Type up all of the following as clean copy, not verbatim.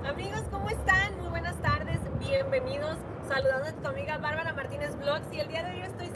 Amigos, ¿cómo están? Muy buenas tardes, bienvenidos. Saludando a tu amiga Bárbara Martínez Vlogs. Y el día de hoy estoy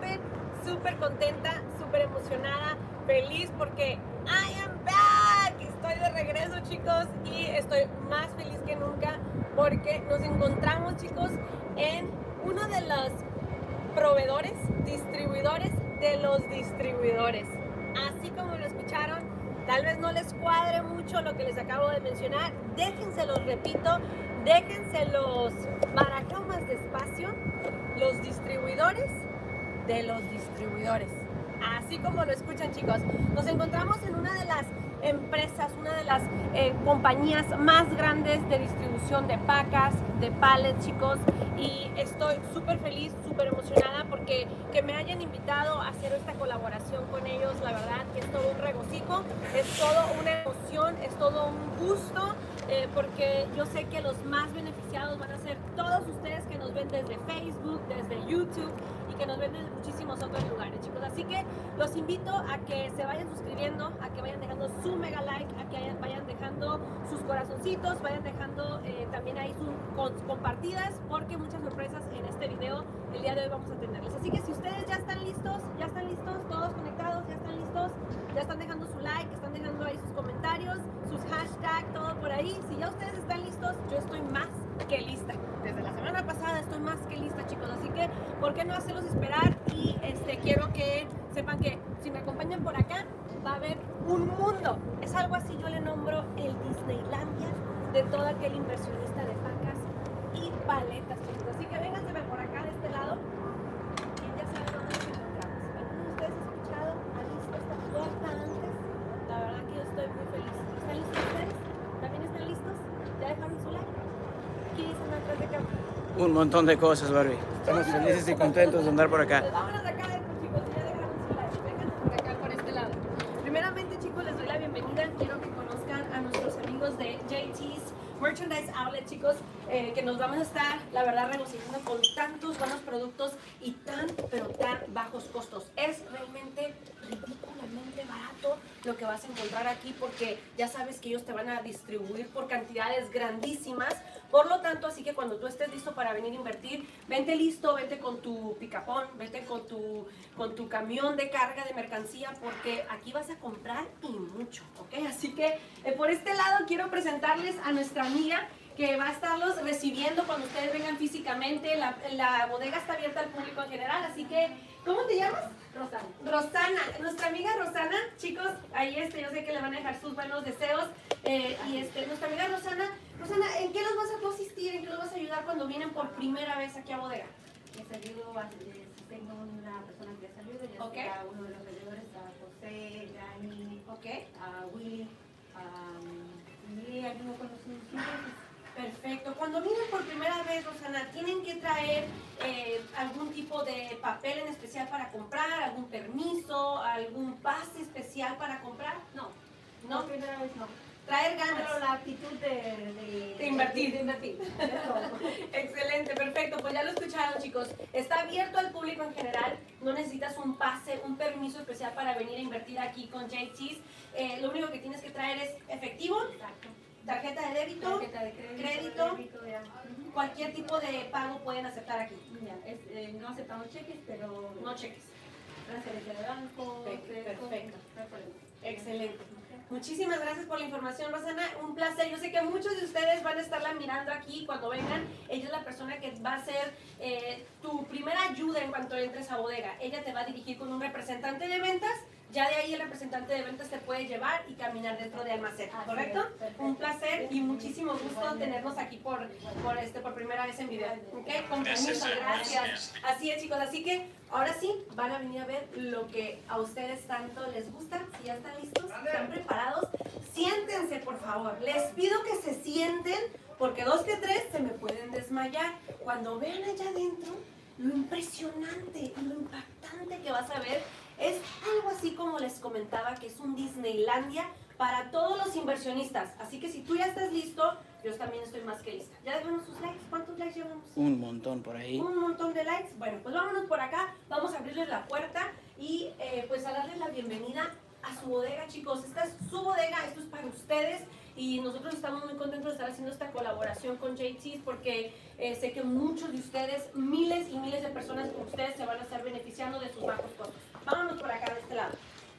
súper contenta, súper emocionada, feliz porque I am back. Estoy de regreso, chicos, y estoy más feliz que nunca porque nos encontramos, chicos, en uno de los proveedores, distribuidores de los distribuidores. Así como lo escucharon, tal vez no les cuadre mucho lo que les acabo de mencionar. Déjenselos, repito, déjenselos barajar más despacio. Los distribuidores de los distribuidores. Así como lo escuchan, chicos. Nos encontramos en una de las empresas, una de las compañías más grandes de distribución de pacas, de pallets, chicos, y estoy súper feliz, súper emocionada porque que me hayan invitado a hacer esta colaboración con ellos. La verdad que es todo un regocijo, es todo una emoción, es todo un gusto, porque yo sé que los más beneficiados van a ser todos ustedes que nos ven desde Facebook, desde YouTube y que nos ven desde muchísimos otros lugares, chicos. Así que los invito a que se vayan suscribiendo, a que vayan dejando su mega like, a que vayan dejando sus corazoncitos, vayan dejando también ahí sus compartidas, porque muchas sorpresas en este video el día de hoy vamos a tenerles. Así que si ustedes ya están listos, todos conectados, ya están listos, ya están dejando su like, están dejando ahí sus comentarios, sus hashtags, todo por ahí. Si ya ustedes están listos, yo estoy más que lista. Desde la semana pasada estoy más que lista, chicos. Así que, ¿por qué no hacerlos esperar? Y quiero que sepan que si me acompañan por acá, va a haber un mundo. Es algo así, yo le nombro el Disneylandia de todo aquel inversionista de pacas y paletas, chicos. Así que vénganse por acá de este lado. Y ya saben dónde nos encontramos. ¿Alguno de ustedes ha escuchado? ¿Ha visto esta puerta antes? La verdad que yo estoy muy feliz. ¿Están listos ustedes? ¿También están listos? ¿Ya dejaron su like? ¿Qué dicen atrás de cámara? Un montón de cosas, Barbie. Estamos felices y contentos de andar por acá. Pues vámonos acá adentro, chicos, y ya dejaron su like. Vénganse por acá, por este lado. Primeramente, chicos, les doy la bienvenida. Quiero que conozcan a nuestros amigos de JT's Merchandise Outlet, chicos, que nos vamos a estar, la verdad, regocijando con tantos buenos productos y pero tan bajos costos. Es realmente ridículamente barato lo que vas a encontrar aquí, porque ya sabes que ellos te van a distribuir por cantidades grandísimas. Por lo tanto, así que cuando tú estés listo para venir a invertir, vente listo, vente con tu picapón, vente con tu camión de carga de mercancía, porque aquí vas a comprar y mucho, ¿ok? Así que por este lado quiero presentarles a nuestra amiga que va a estarlos recibiendo cuando ustedes vengan físicamente. La bodega está abierta al público en general, así que, ¿cómo te llamas? Rosana. Rosana, nuestra amiga Rosana, chicos, ahí yo sé que le van a dejar sus buenos deseos, y nuestra amiga Rosana, ¿en qué los vas a asistir? ¿En qué los vas a ayudar cuando vienen por primera vez aquí a bodega? Les ayudo si tengo una persona que les ayude, ya Okay. sea uno de los vendedores, a José, Dani, ¿Ok? a Willy, y ayudo con los ingredientes. Perfecto. Cuando vienen por primera vez, Rosana, ¿tienen que traer algún tipo de papel en especial para comprar, algún permiso, algún pase especial para comprar? No, ¿No? por primera vez no. Traer ganas. Pero la actitud de invertir. De invertir. Eso. Excelente, perfecto. Pues ya lo escucharon, chicos. Está abierto al público en general. No necesitas un pase, un permiso especial para venir a invertir aquí con JT's. Lo único que tienes que traer es efectivo, Exacto. tarjeta de débito, Tarjeta de crédito. Débito, ya. cualquier tipo de pago pueden aceptar aquí. Ya, no aceptamos cheques, pero No cheques. transferencia de banco, Perfecto. no hay problema. Excelente. Muchísimas gracias por la información, Rosana. Un placer. Yo sé que muchos de ustedes van a estarla mirando aquí cuando vengan. Ella es la persona que va a ser tu primera ayuda en cuanto entres a bodega. Ella te va a dirigir con un representante de ventas. Ya de ahí el representante de ventas te puede llevar y caminar dentro de almacén, ¿correcto? Un placer y muchísimo gusto tenernos aquí por primera vez en video. ¿Ok? Con permiso, gracias. Así es, chicos. Así que ahora sí van a venir a ver lo que a ustedes tanto les gusta. Si ya están listos, están preparados, siéntense, por favor. Les pido que se sienten, porque 2 que 3 se me pueden desmayar. Cuando vean allá adentro, lo impresionante y lo impactante que vas a ver es algo así como les comentaba, que es un Disneylandia para todos los inversionistas. Así que si tú ya estás listo, yo también estoy más que lista. ¿Ya dejamos sus likes? ¿Cuántos likes llevamos? Un montón por ahí. Un montón de likes. Bueno, pues vámonos por acá. Vamos a abrirles la puerta y pues a darles la bienvenida a su bodega, chicos. Esta es su bodega, esto es para ustedes. y nosotros estamos muy contentos de estar haciendo esta colaboración con JT's porque sé que muchos de ustedes, miles y miles de personas como ustedes se van a estar beneficiando de sus bajos costos. Vámonos por acá de este lado.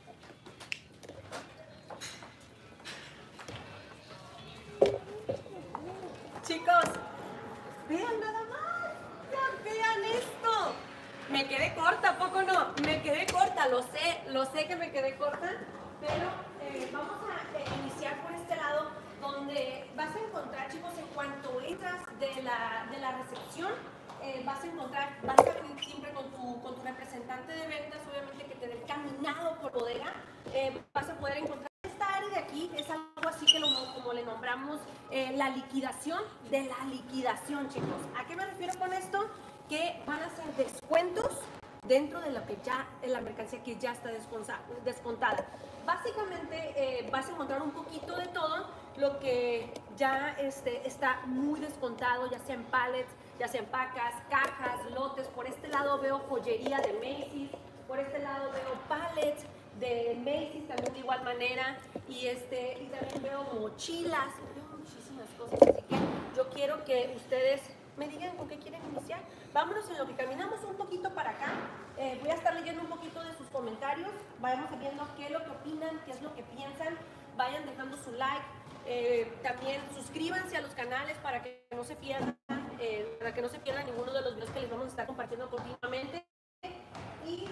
Chicos, vean nada más, vean esto. Me quedé corta, ¿a poco no? Me quedé corta, lo sé que me quedé corta, pero vamos a iniciar por este lado donde vas a encontrar, chicos, en cuanto entras de la recepción, vas a venir siempre con tu representante de ventas, obviamente que te dé caminado por bodega, vas a poder encontrar esta área de aquí, es algo así que como le nombramos la liquidación de la liquidación, chicos. ¿A qué me refiero con esto? Que van a ser descuentos dentro de lo que ya en la mercancía que ya está descontada. Básicamente vas a encontrar un poquito de todo lo que ya está muy descontado, ya sea en pallets, ya sea en pacas, cajas, lotes. Por este lado veo joyería de Macy's, por este lado veo pallets de Macy's también de igual manera, y también veo mochilas, veo muchísimas cosas, así que yo quiero que ustedes me digan con qué quieren iniciar. Vámonos en lo que caminamos un poquito para acá. Voy a estar leyendo un poquito de sus comentarios. Vayamos viendo qué es lo que opinan, qué es lo que piensan. Vayan dejando su like. También suscríbanse a los canales para que no se pierdan, ninguno de los videos que les vamos a estar compartiendo continuamente. Y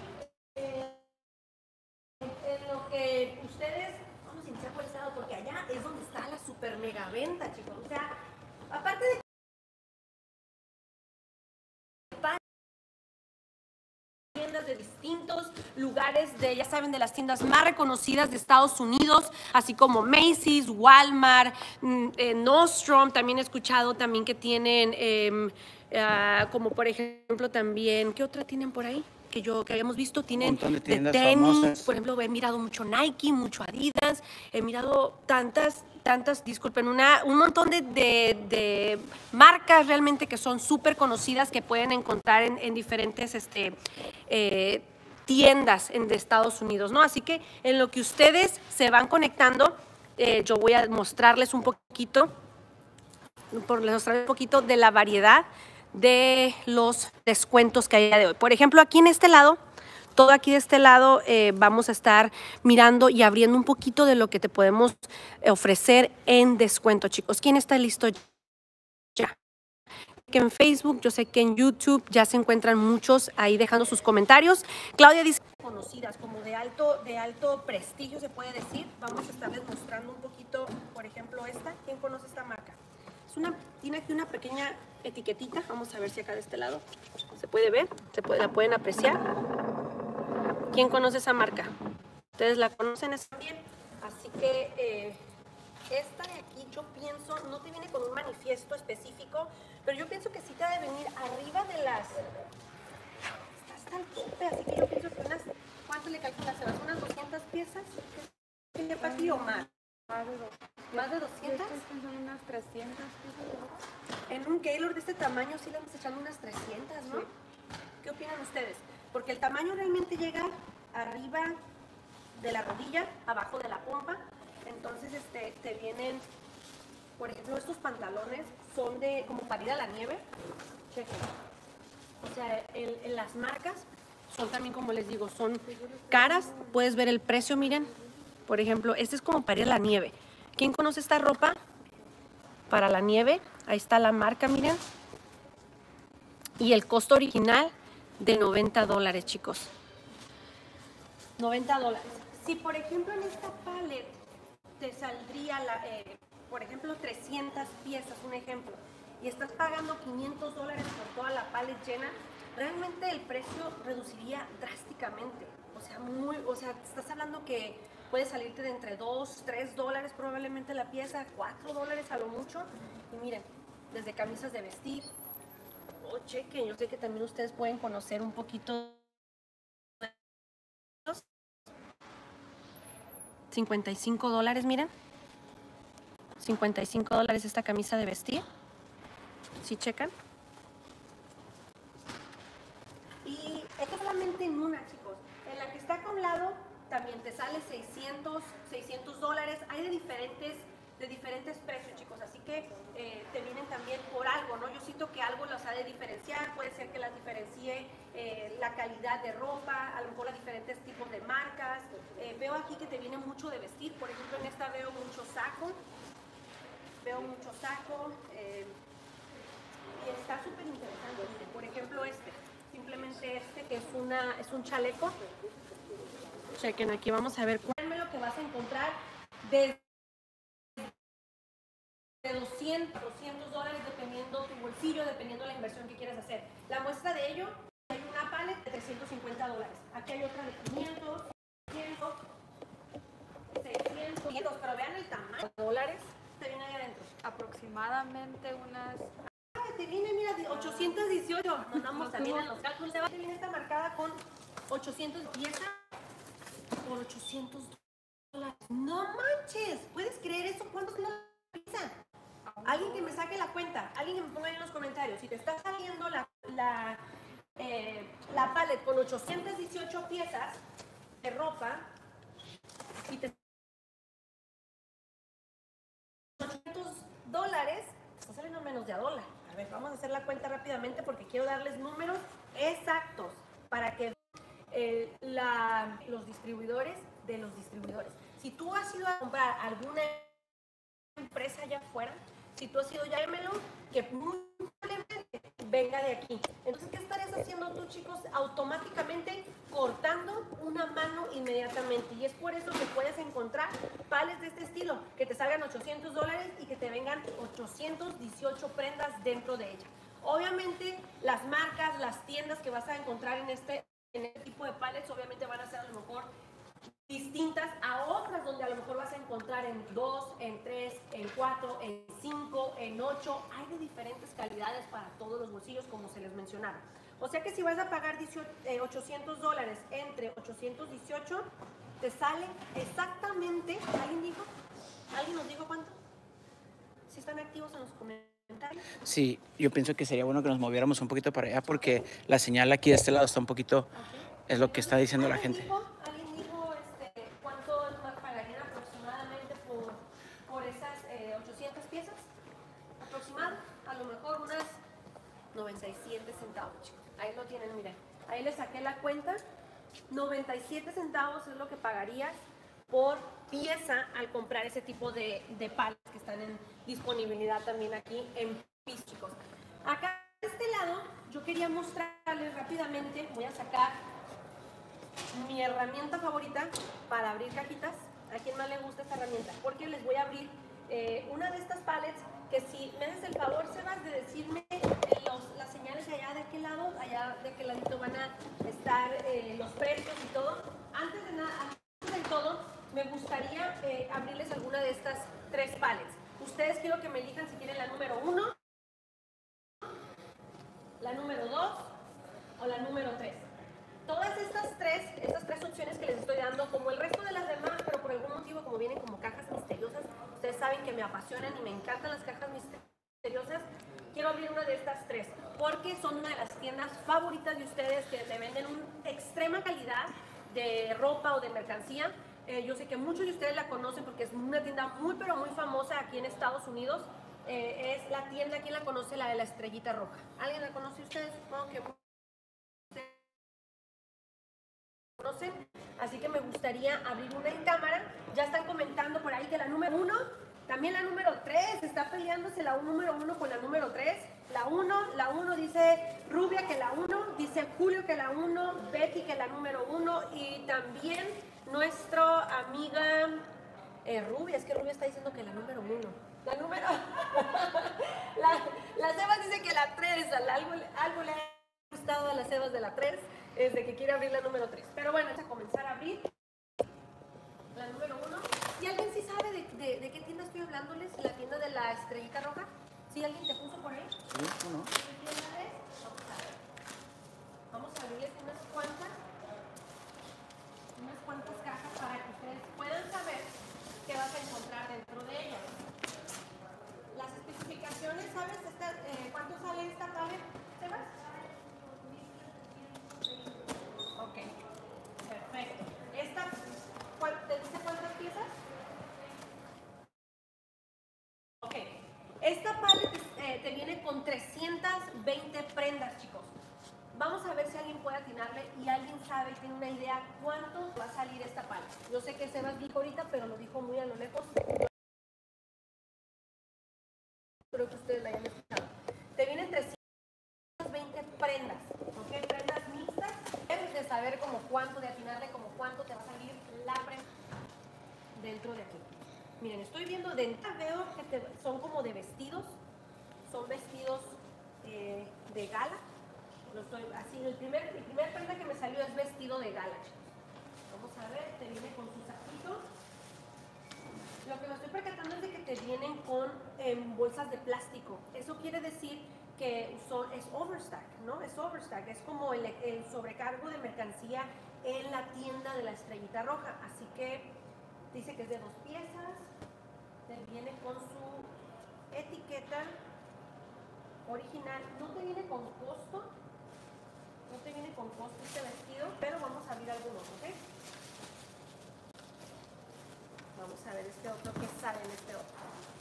en lo que ustedes, vamos a iniciar por este lado porque allá es donde está la super mega venta, chicos. O sea, aparte de tiendas de distintos lugares, ya saben, de las tiendas más reconocidas de Estados Unidos, así como Macy's, Walmart, Nordstrom. También he escuchado también que tienen, como por ejemplo también, ¿qué otra tienen por ahí? Que habíamos visto, tienen de tenis, famosas. por ejemplo, he mirado mucho Nike, mucho Adidas, he mirado tantas, disculpen, un montón de marcas realmente que son súper conocidas que pueden encontrar en diferentes tiendas de Estados Unidos, ¿no? Así que en lo que ustedes se van conectando, yo voy a mostrarles un poquito de la variedad de los descuentos que hay de hoy. Por ejemplo, aquí en este lado, todo aquí de este lado, vamos a estar mirando y abriendo un poquito de lo que te podemos ofrecer en descuento, chicos. ¿Quién está listo ya? Que en Facebook, yo sé que en YouTube ya se encuentran muchos ahí dejando sus comentarios. Claudia dice conocidas como de alto prestigio, se puede decir. Vamos a estarles mostrando un poquito, por ejemplo, esta. ¿Quién conoce esta marca? Tiene aquí una pequeña etiquetita. Vamos a ver si acá de este lado se puede ver, la pueden apreciar. ¿Quién conoce esa marca? Ustedes la conocen también. Así que esta de aquí, yo pienso, no te viene con un manifiesto específico, pero yo pienso que sí te ha de venir arriba de las... Está hasta el tope, así que yo pienso que ¿cuánto le calculas? ¿Se vas unas 200 piezas? ¿Qué le pasa o más? ¿Más de 200? Son unas 300 piezas. En un Gaylord de este tamaño sí le vamos echando unas 300, ¿no? Sí. ¿Qué opinan ustedes? Porque el tamaño realmente llega arriba de la rodilla, abajo de la pompa. Entonces te vienen, por ejemplo, estos pantalones son como para ir a la nieve. Chequen. O sea, en las marcas son también, como les digo, son caras. Puedes ver el precio, miren. Por ejemplo, este es como para ir a la nieve. ¿Quién conoce esta ropa? Para la nieve. Ahí está la marca, miren. Y el costo original de $90, chicos. $90. Si, por ejemplo, en esta palette te saldría, por ejemplo, 300 piezas, un ejemplo, y estás pagando $500 por toda la palette llena, realmente el precio reduciría drásticamente. O sea, estás hablando que puede salirte de entre $2, $3 probablemente la pieza, $4 a lo mucho. Y miren, desde camisas de vestir. Chequen, yo sé que también ustedes pueden conocer un poquito de estos. $55, miren. $55 esta camisa de vestir. ¿Sí checan? Y esto solamente en una, chicos. En la que está acá a un lado también te sale $600. Hay de diferentes de diferentes precios, chicos, así que te vienen también por algo, ¿no? Yo siento que algo los ha de diferenciar, puede ser que las diferencie la calidad de ropa, a lo mejor los diferentes tipos de marcas. Veo aquí que te viene mucho de vestir, por ejemplo, en esta veo mucho saco, y está súper interesante. Por ejemplo, simplemente que es un chaleco. Chequen, aquí vamos a ver cuál es lo que vas a encontrar desde $200 dependiendo tu bolsillo, dependiendo la inversión que quieras hacer. La muestra de ello, hay una paleta de $350. Aquí hay otra de 500, 100, 600, 500, pero vean el tamaño. $, te viene ahí adentro. Aproximadamente unas... Te viene, mira, 818. Nos damos también en los cálculos. Te viene esta marcada con 800 piezas por $800. No manches, ¿puedes creer eso? ¿Cuánto es la pizza? Alguien que me saque la cuenta, alguien que me ponga ahí en los comentarios. Si te está saliendo la paleta con 818 piezas de ropa y te $800, está saliendo menos de $1. A ver, vamos a hacer la cuenta rápidamente porque quiero darles números exactos para que los distribuidores de los distribuidores. Si tú has ido a comprar alguna empresa allá afuera, si tú has ido ya, dímelo, que muy probablemente venga de aquí. Entonces, ¿qué estarías haciendo tú, chicos? Automáticamente cortando una mano inmediatamente. Y es por eso que puedes encontrar pales de este estilo, que te salgan $800 y que te vengan 818 prendas dentro de ella. Obviamente, las marcas, las tiendas que vas a encontrar en este tipo de palets, obviamente van a ser a lo mejor distintas a otras donde a lo mejor vas a encontrar en 2, en 3, en 4, en 5, en 8. Hay de diferentes calidades para todos los bolsillos, como se les mencionaba. O sea que si vas a pagar $800 entre 818, te sale exactamente, ¿alguien nos dijo cuánto? Si están activos en los comentarios. Sí, yo pienso que sería bueno que nos moviéramos un poquito para allá porque la señal aquí de este lado está un poquito, es lo que está diciendo la gente. ¿Alguien dijo cuánto pagarían aproximadamente por esas 800 piezas? Aproximado, a lo mejor unas 97 centavos, chicos. Ahí lo tienen, miren. Ahí les saqué la cuenta. 97 centavos es lo que pagarías por pieza al comprar ese tipo de palas que están en disponibilidad también aquí en PIS, chicos. Acá de este lado yo quería mostrarles rápidamente, voy a sacar mi herramienta favorita para abrir cajitas. ¿A quién más le gusta esta herramienta? Porque les voy a abrir una de estas pallets que si me haces el favor, Sebas, de decirme las señales de allá de qué lado, allá de qué ladito van a estar los precios y todo. Antes de todo, me gustaría abrirles alguna de estas 3 pallets. Ustedes quiero que me elijan si quieren la número 1, la número 2 o la número 3. Todas estas tres opciones que les estoy dando, como el resto de las demás, pero por algún motivo, como vienen como cajas misteriosas, ustedes saben que me apasionan y me encantan las cajas misteriosas. Quiero abrir una de estas 3, porque son una de las tiendas favoritas de ustedes que te venden una extrema calidad de ropa o de mercancía. Yo sé que muchos de ustedes la conocen porque es una tienda muy, pero muy famosa aquí en Estados Unidos. Es la tienda, ¿quién la conoce? La de la Estrellita Roja. ¿Alguien la conoce ustedes? Supongo que conocen, así que me gustaría abrir una en cámara. Ya están comentando por ahí que la número 1, también la número 3, está peleándose la número 1 con la número 3. La 1 dice Rubia que la 1, dice Julio que la 1, Betty que la número 1 y también nuestra amiga Rubia, es que Rubia está diciendo que la número 1. La número... la Sebas dice que la 3, algo le ha gustado a las Sebas de la 3. Es de que quiere abrir la número 3. Pero bueno, vamos a comenzar a abrir la número 1. ¿Y alguien sí sabe de qué tienda estoy hablándoles? ¿La tienda de la Estrellita Roja? ¿Sí alguien te puso por ahí? Sí, ¿no? ¿Qué tienda es? Vamos a ver. Vamos a abrirles unas cuantas cajas para que ustedes puedan saber qué vas a encontrar dentro de ellas. Las especificaciones, ¿sabes cuánto sale esta paleta, Sebas? Ok, perfecto. ¿Te dice cuántas piezas? Esta paleta te viene con 320 prendas, chicos. Vamos a ver si alguien puede atinarle y alguien sabe, tiene una idea cuánto va a salir esta paleta. Yo sé que Sebas dijo ahorita, pero lo dijo muy a lo lejos. Espero que ustedes la hayan escuchado. Te vienen 320 prendas, ¿ok? Prendas mixtas. Debes de saber como cuánto, de atinarle como cuánto te va a salir la prenda dentro de aquí. Miren, estoy viendo dentro, veo que son como de vestidos, son vestidos de gala. Lo estoy así, el primer prenda que me salió es vestido de gala, chicos. Vamos a ver, te viene con su saquito. Lo que me estoy percatando es de que te vienen con bolsas de plástico. Eso quiere decir que es overstack, ¿no? Es overstack, es como el sobrecargo de mercancía en la tienda de la Estrellita Roja. Así que dice que es de 2 piezas, te viene con su etiqueta original, no te viene con costo, no te viene con costo este vestido, pero vamos a abrir algunos, ¿ok? Vamos a ver este otro, que sale en este otro.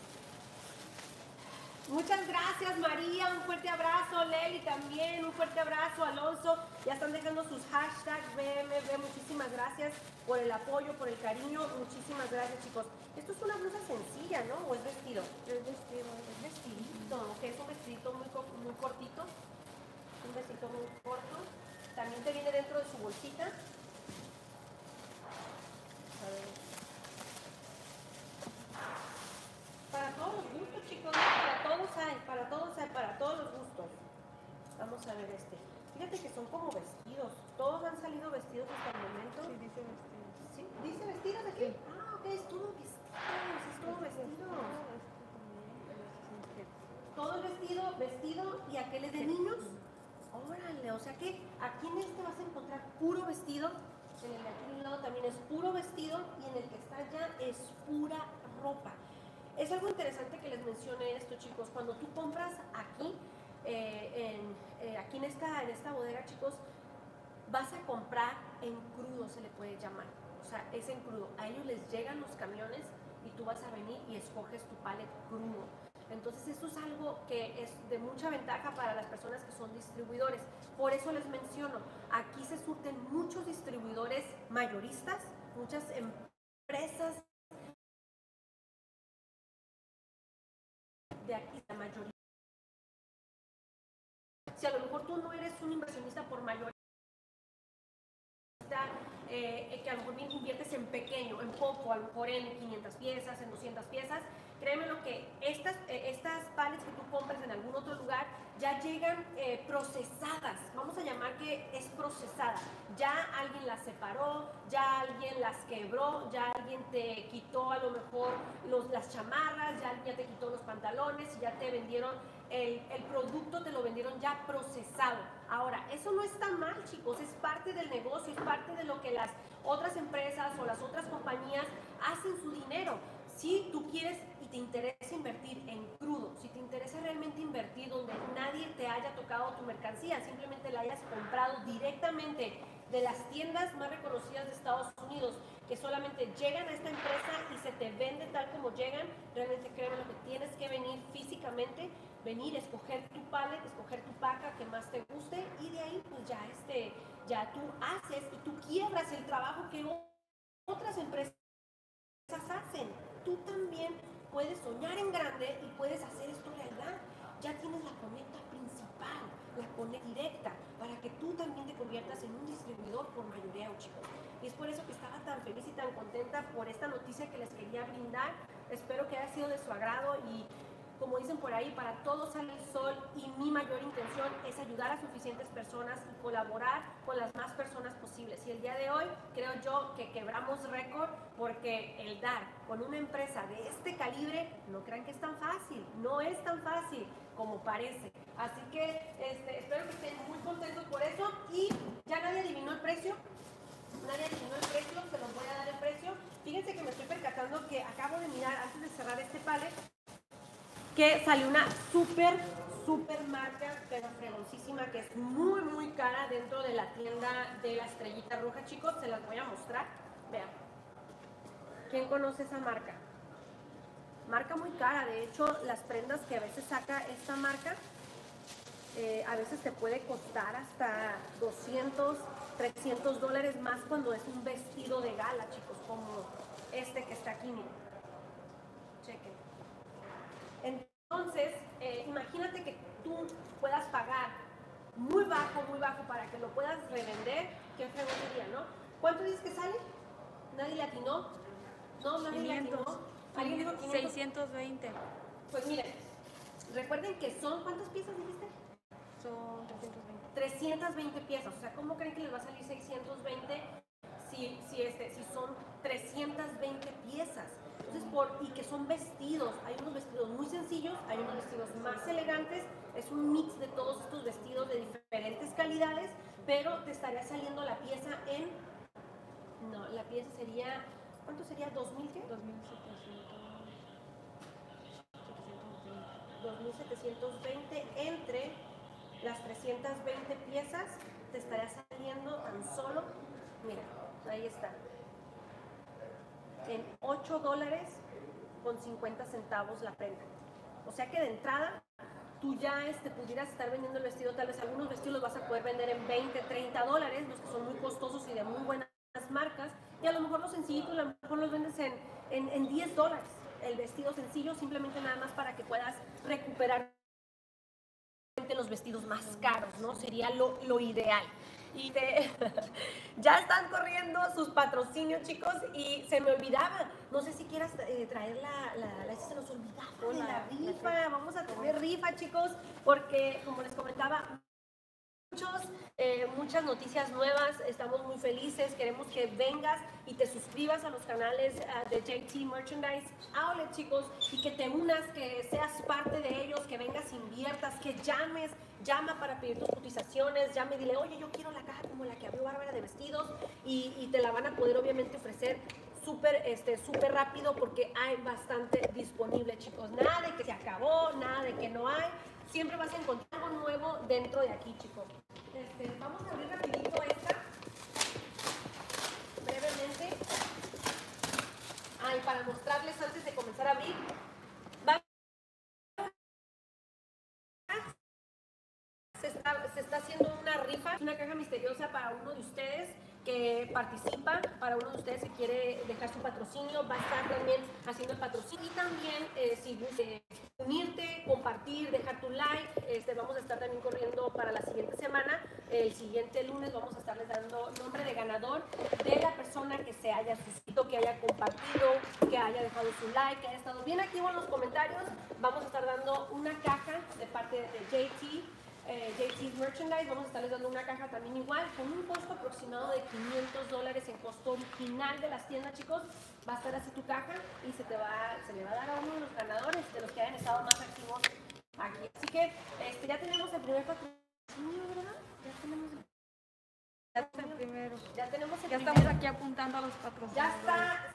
Muchas gracias, María, un fuerte abrazo. Leli también, un fuerte abrazo. Alonso, ya están dejando sus hashtags BMB. Muchísimas gracias por el apoyo, por el cariño. Muchísimas gracias, chicos. Esto es una blusa sencilla, ¿no? ¿O es vestido? Es vestido. Es vestidito, ¿ok? Es un vestidito muy cortito. Un vestidito muy corto. También te viene dentro de su bolsita. A ver. Para todos los gustos, chicos, para todos hay, para todos los gustos. Vamos a ver este. Fíjate que son como vestidos. Todos han salido vestidos hasta el momento. Sí, dice vestido. ¿Sí? ¿Dice vestidos aquí? Sí. Ah, ok, es todo vestido. Todo el vestido, y aquel es de niños. Órale, o sea que aquí en este vas a encontrar puro vestido. En el de aquí de un lado también es puro vestido y en el que está allá es pura ropa. Es algo interesante que les mencione esto, chicos. Cuando tú compras aquí, aquí en esta bodega, chicos, vas a comprar en crudo, se le puede llamar. O sea, es en crudo. A ellos les llegan los camiones y tú vas a venir y escoges tu pallet crudo. Entonces, eso es algo que es de mucha ventaja para las personas que son distribuidores. Por eso les menciono, aquí se surten muchos distribuidores mayoristas, muchas empresas de aquí, la mayoría. Si a lo mejor tú no eres un inversionista por mayoría, que a lo mejor inviertes en pequeño, en poco, a lo mejor en 500 piezas, en 200 piezas, créeme lo que estas pallets que tú compras en algún otro lugar ya llegan procesadas, vamos a llamar que es procesada, ya alguien las separó, ya alguien las quebró, ya alguien te quitó a lo mejor las chamarras, ya alguien ya te quitó los pantalones y ya te vendieron el producto, te lo vendieron ya procesado. Ahora, eso no está mal, chicos, es parte del negocio, es parte de lo que las otras empresas o las otras compañías hacen su dinero. Si tú quieres y te interesa invertir en crudo, si te interesa realmente invertir donde nadie te haya tocado tu mercancía, simplemente la hayas comprado directamente de las tiendas más reconocidas de Estados Unidos, que solamente llegan a esta empresa y se te vende tal como llegan, realmente créeme lo que tienes que venir físicamente, venir, escoger tu pallet, escoger tu paca que más te guste y de ahí pues ya tú haces y tú quiebras el trabajo que otras empresas hacen. Tú también puedes soñar en grande y puedes hacer esto realidad. Ya tienes la conecta principal, la conecta directa, para que tú también te conviertas en un distribuidor por mayoreo, chicos. Y es por eso que estaba tan feliz y tan contenta por esta noticia que les quería brindar. Espero que haya sido de su agrado y, como dicen por ahí, para todos sale el sol y mi mayor intención es ayudar a suficientes personas y colaborar con las más personas posibles. Y el día de hoy creo yo que quebramos récord porque el dar con una empresa de este calibre, no crean que es tan fácil, no es tan fácil como parece. Así que espero que estén muy contentos por eso y ya nadie adivinó el precio. Nadie adivinó el precio, se los voy a dar el precio. Fíjense que me estoy percatando que acabo de mirar antes de cerrar este pallet que salió una súper marca, pero fregoncísima, que es muy cara dentro de la tienda de la Estrellita Roja, chicos, se las voy a mostrar. Vean. ¿Quién conoce esa marca? marca muy cara. De hecho, las prendas que a veces saca esta marca, a veces te puede costar hasta 200, 300 dólares más cuando es un vestido de gala, chicos, como este que está aquí, miren. Chequen. Entonces, imagínate que tú puedas pagar muy bajo para que lo puedas revender. Qué fregón sería, ¿no? ¿Cuánto dices que sale? ¿Nadie le atinó? No, nadie le atinó. ¿Alguien dijo 500? 620. Pues miren, recuerden que son, ¿cuántas piezas dijiste? Son 320. 320 piezas. O sea, ¿cómo creen que les va a salir 620 si son 320 piezas? Entonces, y que son vestidos. Hay unos vestidos muy sencillos, hay unos vestidos más elegantes. Es un mix de todos estos vestidos de diferentes calidades, pero te estaría saliendo la pieza en... No, la pieza sería... ¿Cuánto sería? ¿2000 qué? 2.720 entre las 320 piezas te estaría saliendo tan solo, mira, ahí está, en 8 dólares con 50 centavos la prenda. O sea que de entrada tú ya pudieras estar vendiendo el vestido, tal vez algunos vestidos los vas a poder vender en 20, 30 dólares, los que son muy costosos y de muy buenas marcas, y a lo mejor los sencillitos, a lo mejor los vendes en 10 dólares. El vestido sencillo, simplemente nada más para que puedas recuperar los vestidos más caros, ¿no? Sería lo ideal. Y ya están corriendo sus patrocinios, chicos, y se me olvidaba, no sé si quieras traer se nos olvidaba de la rifa. Vamos a tener rifa, chicos, porque como les comentaba, muchas noticias nuevas, estamos muy felices, queremos que vengas y te suscribas a los canales de JT Merchandise Outlet, chicos, y que te unas, que seas parte de ellos, que vengas, inviertas, que llama para pedir tus cotizaciones, llame, dile, oye, yo quiero la caja como la que abrió Bárbara de vestidos, y te la van a poder obviamente ofrecer súper rápido porque hay bastante disponible, chicos. Nada de que se acabó, nada de que no hay. Siempre vas a encontrar algo nuevo dentro de aquí, chicos. Vamos a abrir rapidito esta, brevemente. Y para mostrarles antes de comenzar a abrir, se está haciendo una rifa, una caja misteriosa para uno de ustedes que participa, para uno de ustedes que quiere dejar su patrocinio, va a estar también haciendo el patrocinio, y también si gusta unirte, compartir, dejar tu like, vamos a estar también corriendo para la siguiente semana, el siguiente lunes vamos a estarles dando nombre de ganador de la persona que se haya suscrito, que haya compartido, que haya dejado su like, que haya estado bien activo en los comentarios. Vamos a estar dando una caja de parte de JT's Merchandise. Vamos a estarles dando una caja también igual, con un costo aproximado de 500 dólares en costo original de las tiendas, chicos. Va a estar así tu caja y se le va a dar a uno de los ganadores, de los que hayan estado más activos aquí. Así que ya tenemos el primer patrocinio, ¿verdad? Ya tenemos el primero. Ya estamos aquí apuntando a los patrocinios. Ya está.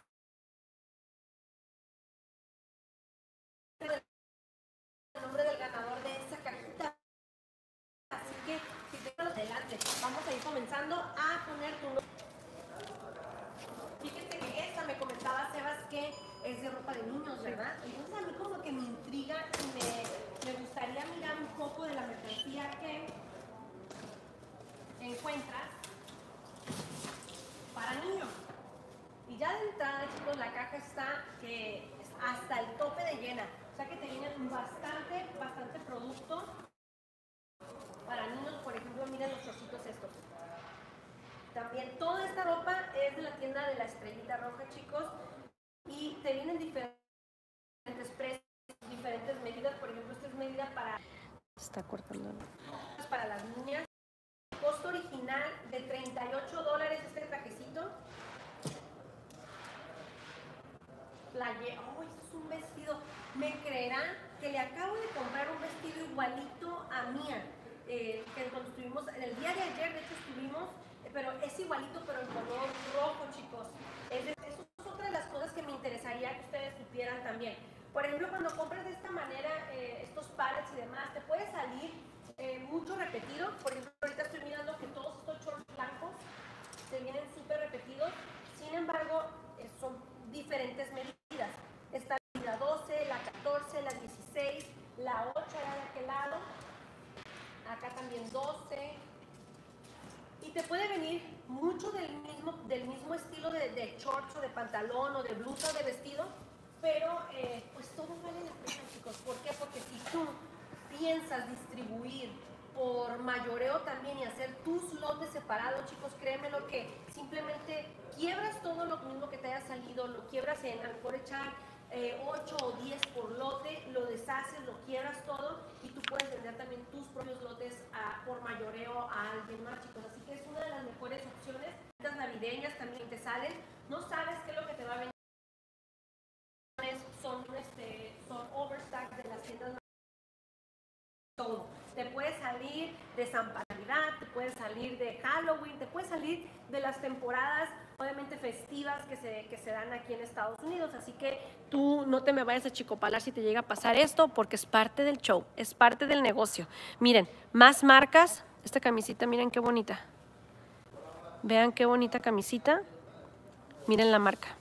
El nombre del ganador de esa cajita. Así que, si te vas adelante, vamos a ir comenzando a poner tu nombre. Fíjense que esta me comentaba Sebas que es de ropa de niños, ¿verdad? Entonces a mí como que me intriga y me gustaría mirar un poco de la mercancía que encuentras para niños. Y ya de entrada, chicos, la caja está que es hasta el tope de llena. O sea que te viene bastante producto para niños. Por ejemplo, miren los trocitos estos. También toda esta ropa es de la tienda de la Estrellita Roja, chicos. Y te vienen diferentes precios, diferentes medidas. Por ejemplo, esta es medida para... Está cortando. Para las niñas. Costo original de 38 dólares este trajecito. Oh, esto es un vestido. ¿Me creerán que le acabo de comprar un vestido igualito a Mía? Que cuando estuvimos, en el día de ayer, de hecho estuvimos, pero es igualito, pero en color rojo, chicos. Eso es otra de las cosas que me interesaría que ustedes supieran también. Por ejemplo, cuando compras de esta manera estos pallets y demás, te puede salir mucho repetido. Por ejemplo, ahorita estoy mirando que todos estos shorts blancos se vienen súper repetidos. Sin embargo, son diferentes medidas. Está la medida 12, en 12. Y te puede venir mucho del mismo estilo de shorts o de pantalón o de blusa o de vestido, pero pues todo vale la pena, chicos. ¿Por qué? Porque si tú piensas distribuir por mayoreo también y hacer tus lotes separados, chicos, créeme lo que simplemente quiebras todo lo mismo que te haya salido, lo quiebras en, a lo mejor echar 8 o 10 por lote, lo deshaces, lo quiebras todo y tú puedes vender también tus propios lotes por mayoreo a alguien más, chicos. Así que es una de las mejores opciones. Las navideñas también te salen, no sabes qué es lo que te va a venir. Son overstacks de las tiendas. Todo. Te puede salir de San Navidad, te puede salir de Halloween, te puede salir de las temporadas obviamente festivas que se dan aquí en Estados Unidos. Así que tú no te me vayas a chicopalar si te llega a pasar esto, porque es parte del show, es parte del negocio. Miren, más marcas. Esta camisita, miren qué bonita. Vean qué bonita camisita. Miren la marca.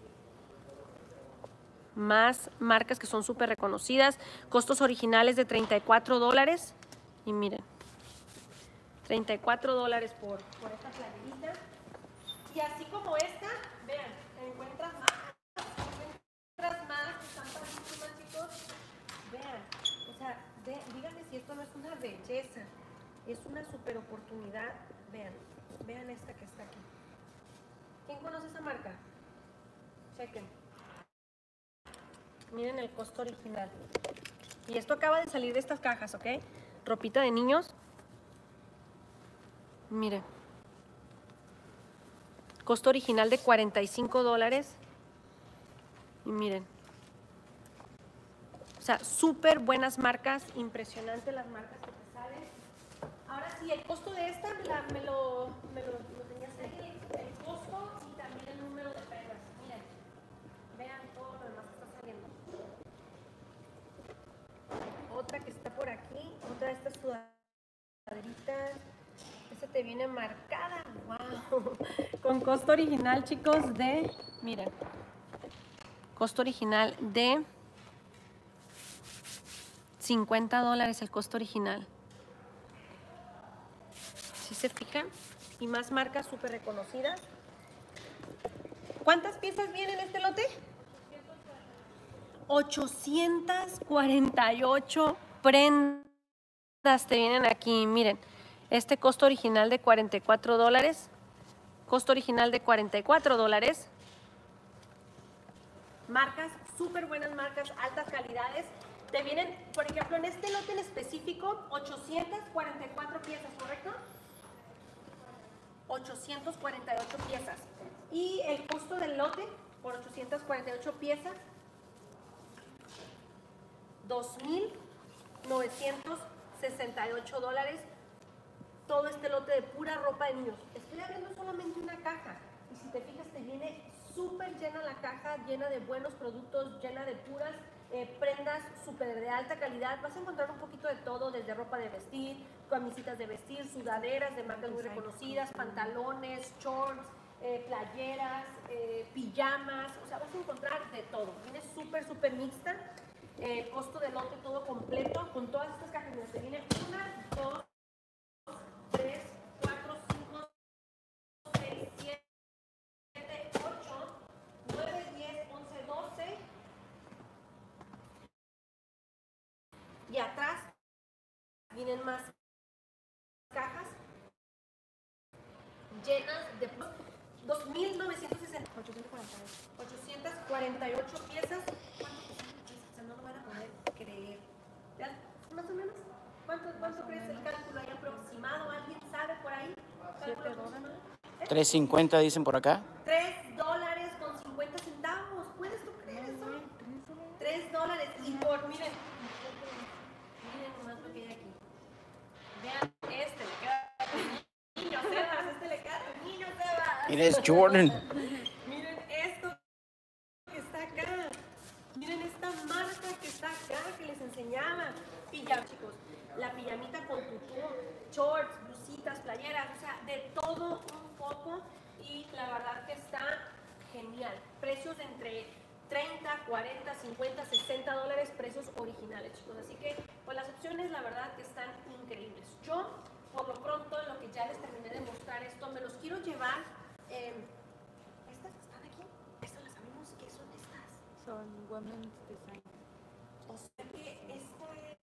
Más marcas que son súper reconocidas. Costos originales de $34. Y miren, $34 por esta playerita. Y así como esta, vean, encuentras más que están padrísimas, chicos. Vean, o sea, díganme si esto no es una belleza. Es una súper oportunidad. Vean esta que está aquí. ¿Quién conoce esa marca? Chequen. Miren el costo original. Y esto acaba de salir de estas cajas, ¿ok? Ropita de niños. Miren. Costo original de $45. Y miren. O sea, súper buenas marcas. Impresionante las marcas que te salen. Ahora sí, el costo de esta me lo tenías ahí. El costo y también el número de prendas. Miren. Vean todo lo demás que está saliendo. Otra que está por aquí. Otra de estas sudaderitas. Esta te viene marcada. ¡Wow! Con costo original, chicos, de... Miren. Costo original de $50 el costo original. ¿Sí se fijan? Y más marcas súper reconocidas. ¿Cuántas piezas vienen en este lote? 848 prendas te vienen aquí. Miren, este costo original de $44. Costo original de $44. Marcas, súper buenas marcas, altas calidades. Te vienen, por ejemplo, en este lote en específico, 844 piezas, ¿correcto? 848 piezas. Y el costo del lote por 848 piezas, $2,968. Todo este lote de pura ropa de niños. Estoy abriendo solamente una caja. Y si te fijas, te viene súper llena la caja, llena de buenos productos, llena de puras prendas súper de alta calidad. Vas a encontrar un poquito de todo, desde ropa de vestir, camisitas de vestir, sudaderas de marcas muy reconocidas, pantalones, shorts, playeras, pijamas. O sea, vas a encontrar de todo. Viene súper mixta. El costo del lote todo completo, con todas estas cajas. Te viene 1, 2, 3, 4, 5, 6, 7, 8, 9, 10, 11, 12. Y atrás vienen más cajas llenas de 2,960, 848 piezas. O sea, no lo van a poder creer. ¿Más o menos? ¿Cuánto crees el cálculo ahí aproximado? ¿Alguien sabe por ahí? $7. $3.50 dicen por acá. $3.50. ¿Puedes tú creer eso? $3. Y miren nomás lo que hay aquí. Vean, le queda a tu niño, Sebas. Le queda a tu niño, Sebas. It is Jordan. Miren esto que está acá. Miren esta marca que está acá, que les enseñaba. Pijama, chicos. La pijamita con tutú, shorts, blusitas, playeras, o sea, de todo un poco. Y la verdad que está genial. Precios entre 30, 40, 50, $60, precios originales, chicos. Así que, pues las opciones, la verdad que están increíbles. Yo por lo pronto, en lo que ya les terminé de mostrar esto, me los quiero llevar. ¿Estas están aquí? Estas las sabemos. ¿Qué son estas? Son women's design. O sea que esta es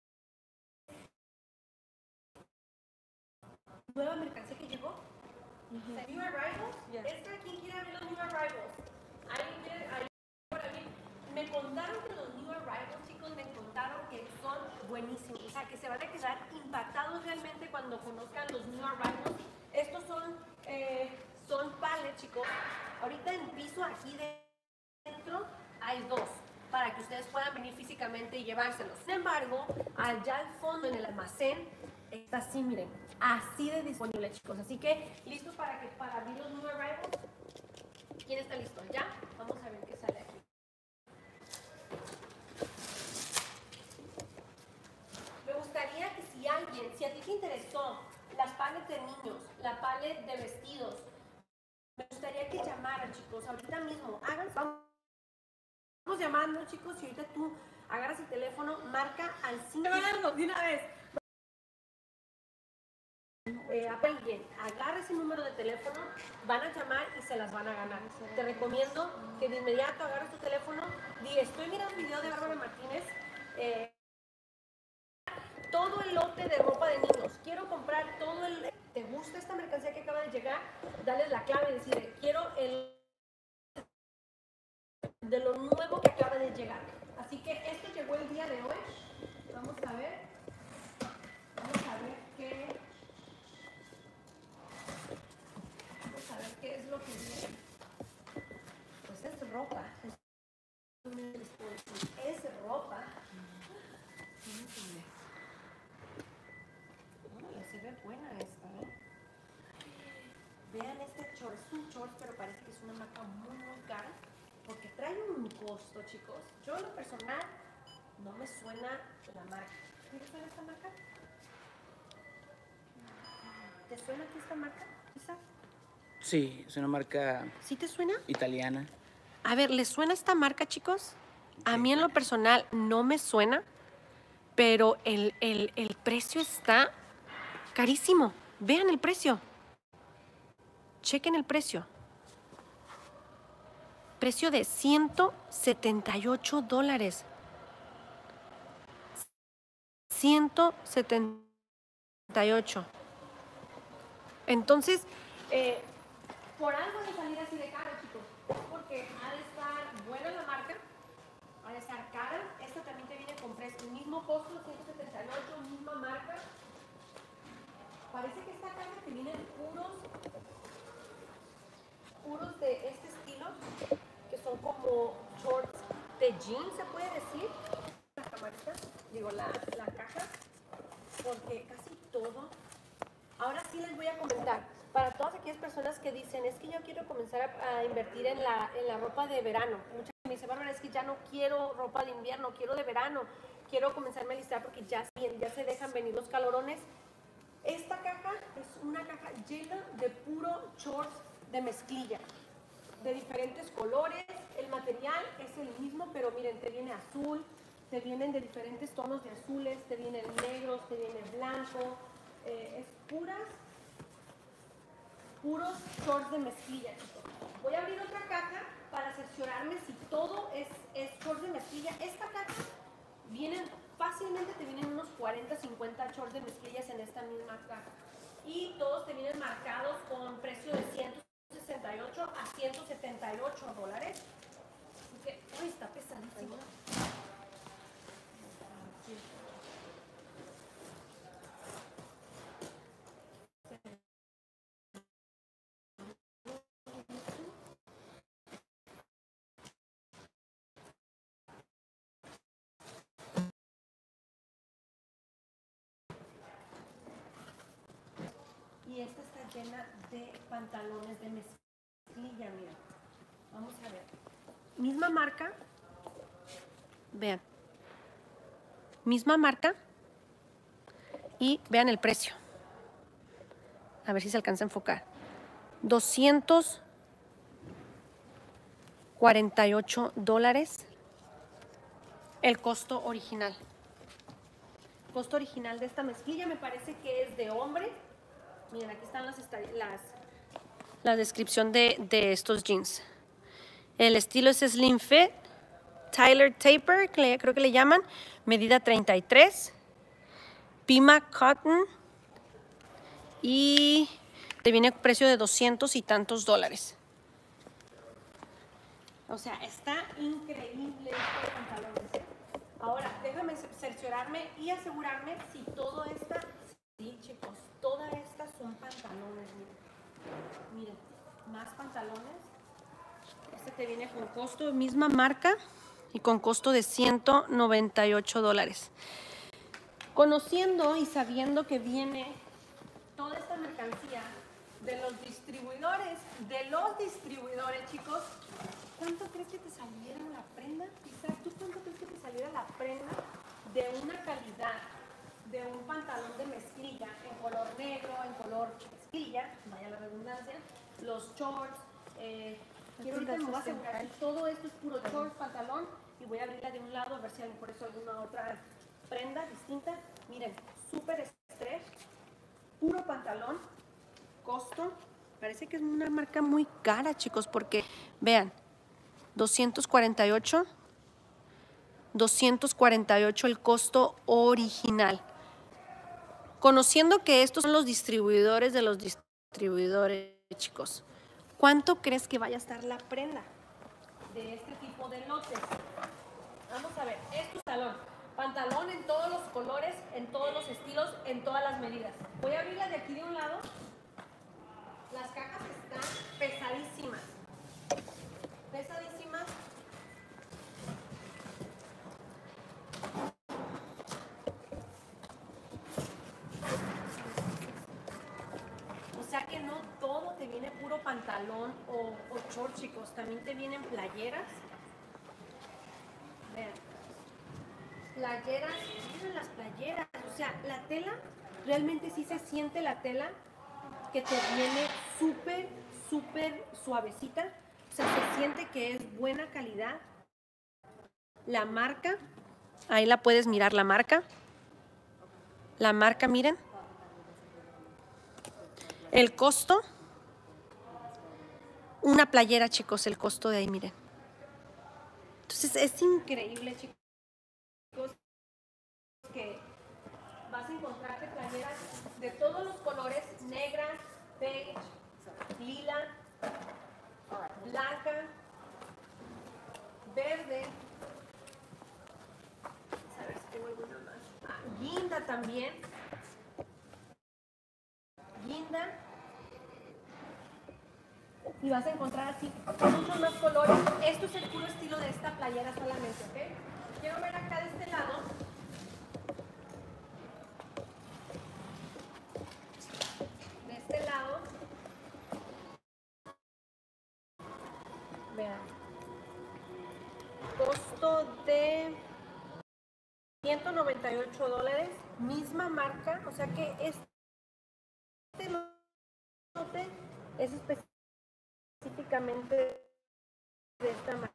nueva mercancía que llegó. The New Arrivals. Yeah. Esta, ¿quién quiere abrir los New Arrivals? Ahí para mí. Me contaron que los New Arrivals, chicos, me contaron que son buenísimos. O sea, que se van a quedar impactados realmente cuando conozcan los New Arrivals. Estos son pallets, chicos. Ahorita en piso aquí dentro hay dos, para que ustedes puedan venir físicamente y llevárselos. Sin embargo, allá al fondo en el almacén está así, miren, así de disponible, chicos. Así que, ¿listos para abrir los New Arrivals? ¿Quién está listo? ¿Ya? Vamos a ver qué sale aquí. Me gustaría que si a ti te interesó las pallets de niños, la pallet de vestidos, me gustaría que llamaran, chicos, ahorita mismo. Vamos llamando, chicos, y ahorita tú agarras el teléfono, marca al 5. De una vez. Alguien agarra ese número de teléfono, van a llamar y se las van a ganar. Te recomiendo que de inmediato agarres tu teléfono, di, estoy mirando un video de Bárbara Martínez, todo el lote de ropa de niños, quiero comprar todo el... ¿Te gusta esta mercancía que acaba de llegar? Dale la clave y decirle, quiero el de lo nuevo que acaba de llegar. Así que esto llegó el día de hoy. Vamos a ver qué es lo que viene. Pues es ropa. Es ropa. Se ve buena esta, ¿eh? Vean este short. Es un short, pero parece que es una marca muy, muy cara. Porque trae un costo, chicos. Yo en lo personal no me suena la marca. ¿Te suena esta marca? ¿Te suena aquí esta marca, Isa? Sí, es una marca ¿Sí te suena? italiana. A ver, ¿les suena esta marca, chicos? A mí en lo personal no me suena, pero el precio está carísimo. Vean el precio. Chequen el precio. Precio de $178. 178. Entonces, por algo de salir así de caro, chicos. Porque ha de estar buena la marca, ha de estar cara. Esta también te viene con precio. El mismo costo, 178, misma marca. Parece que esta caja te vienen puros de este estilo, que son como shorts de jeans, se puede decir. La camarita, digo, la caja, porque casi todo. Ahora sí les voy a comentar, para todas aquellas personas que dicen, es que yo quiero comenzar a invertir en la ropa de verano. Muchas me dicen, Bárbara, es que ya no quiero ropa de invierno, quiero de verano. Quiero comenzarme a listar porque ya se dejan venir los calorones. Esta caja es una caja llena de puro shorts de mezclilla, de diferentes colores. El material es el mismo, pero miren, te viene azul, te vienen de diferentes tonos de azules, te vienen negros, te viene blanco. Es puros shorts de mezclilla. Voy a abrir otra caja para cerciorarme si todo es shorts de mezclilla. Esta caja fácilmente te vienen unos 40, 50 shorts de mezclillas en esta misma caja. Y todos te vienen marcados con precio de 168 a $178. Así que, uy, está pesadísimo. Y esta está llena de pantalones de mezclilla, mira. Vamos a ver. Misma marca. Vean. Misma marca. Y vean el precio. A ver si se alcanza a enfocar. $248. El costo original. Costo original de esta mezclilla me parece que es de hombre. Miren, aquí están la descripción de estos jeans. El estilo es Slim Fit, Tyler Taper, creo que le llaman, medida 33, Pima Cotton y te viene precio de 200 y tantos dólares. O sea, está increíble estos pantalones. Ahora, déjame cerciorarme y asegurarme si todo esta... Sí, chicos, todas estas son pantalones, miren. Miren, más pantalones. Este te viene con costo, misma marca y con costo de 198 dólares. Conociendo y sabiendo que viene toda esta mercancía de los distribuidores, chicos, ¿cuánto crees que te saliera la prenda? Isaac, ¿tú cuánto crees que te saliera la prenda de una calidad de un pantalón de mezclilla en color negro, en color mezclilla, vaya la redundancia, los shorts, quiero ahorita me voy a asegurar que todo esto es puro shorts, pantalón, y voy a abrirla de un lado a ver si hay por eso alguna otra prenda distinta. Miren, súper stretch, puro pantalón, costo, parece que es una marca muy cara, chicos, porque vean, 248 el costo original. Conociendo que estos son los distribuidores de los distribuidores, chicos, ¿cuánto crees que vaya a estar la prenda de este tipo de lotes? Vamos a ver, es tu pantalón en todos los colores, en todos los estilos, en todas las medidas. Voy a abrirla de aquí de un lado. Las cajas están pesadísimas. Pesadísimas. O sea que no todo te viene puro pantalón o short, chicos. También te vienen playeras. Vean. Playeras, miren las playeras. O sea, la tela, realmente sí se siente la tela que te viene súper, súper suavecita. O sea, se siente que es buena calidad. La marca, ahí la puedes mirar, la marca. La marca, miren. El costo. Una playera, chicos, el costo de ahí, miren. Entonces, es increíble, chicos, que vas a encontrarte playeras de todos los colores, negra, beige, lila, blanca, verde. A ver si tengo alguna más. Guinda también. Guinda. Y vas a encontrar así muchos más colores. Esto es el puro estilo de esta playera solamente, ¿ok? Quiero ver acá de este lado. De este lado. Vean. Costo de 198 dólares. Misma marca. O sea que este lote es específicamente de esta marca.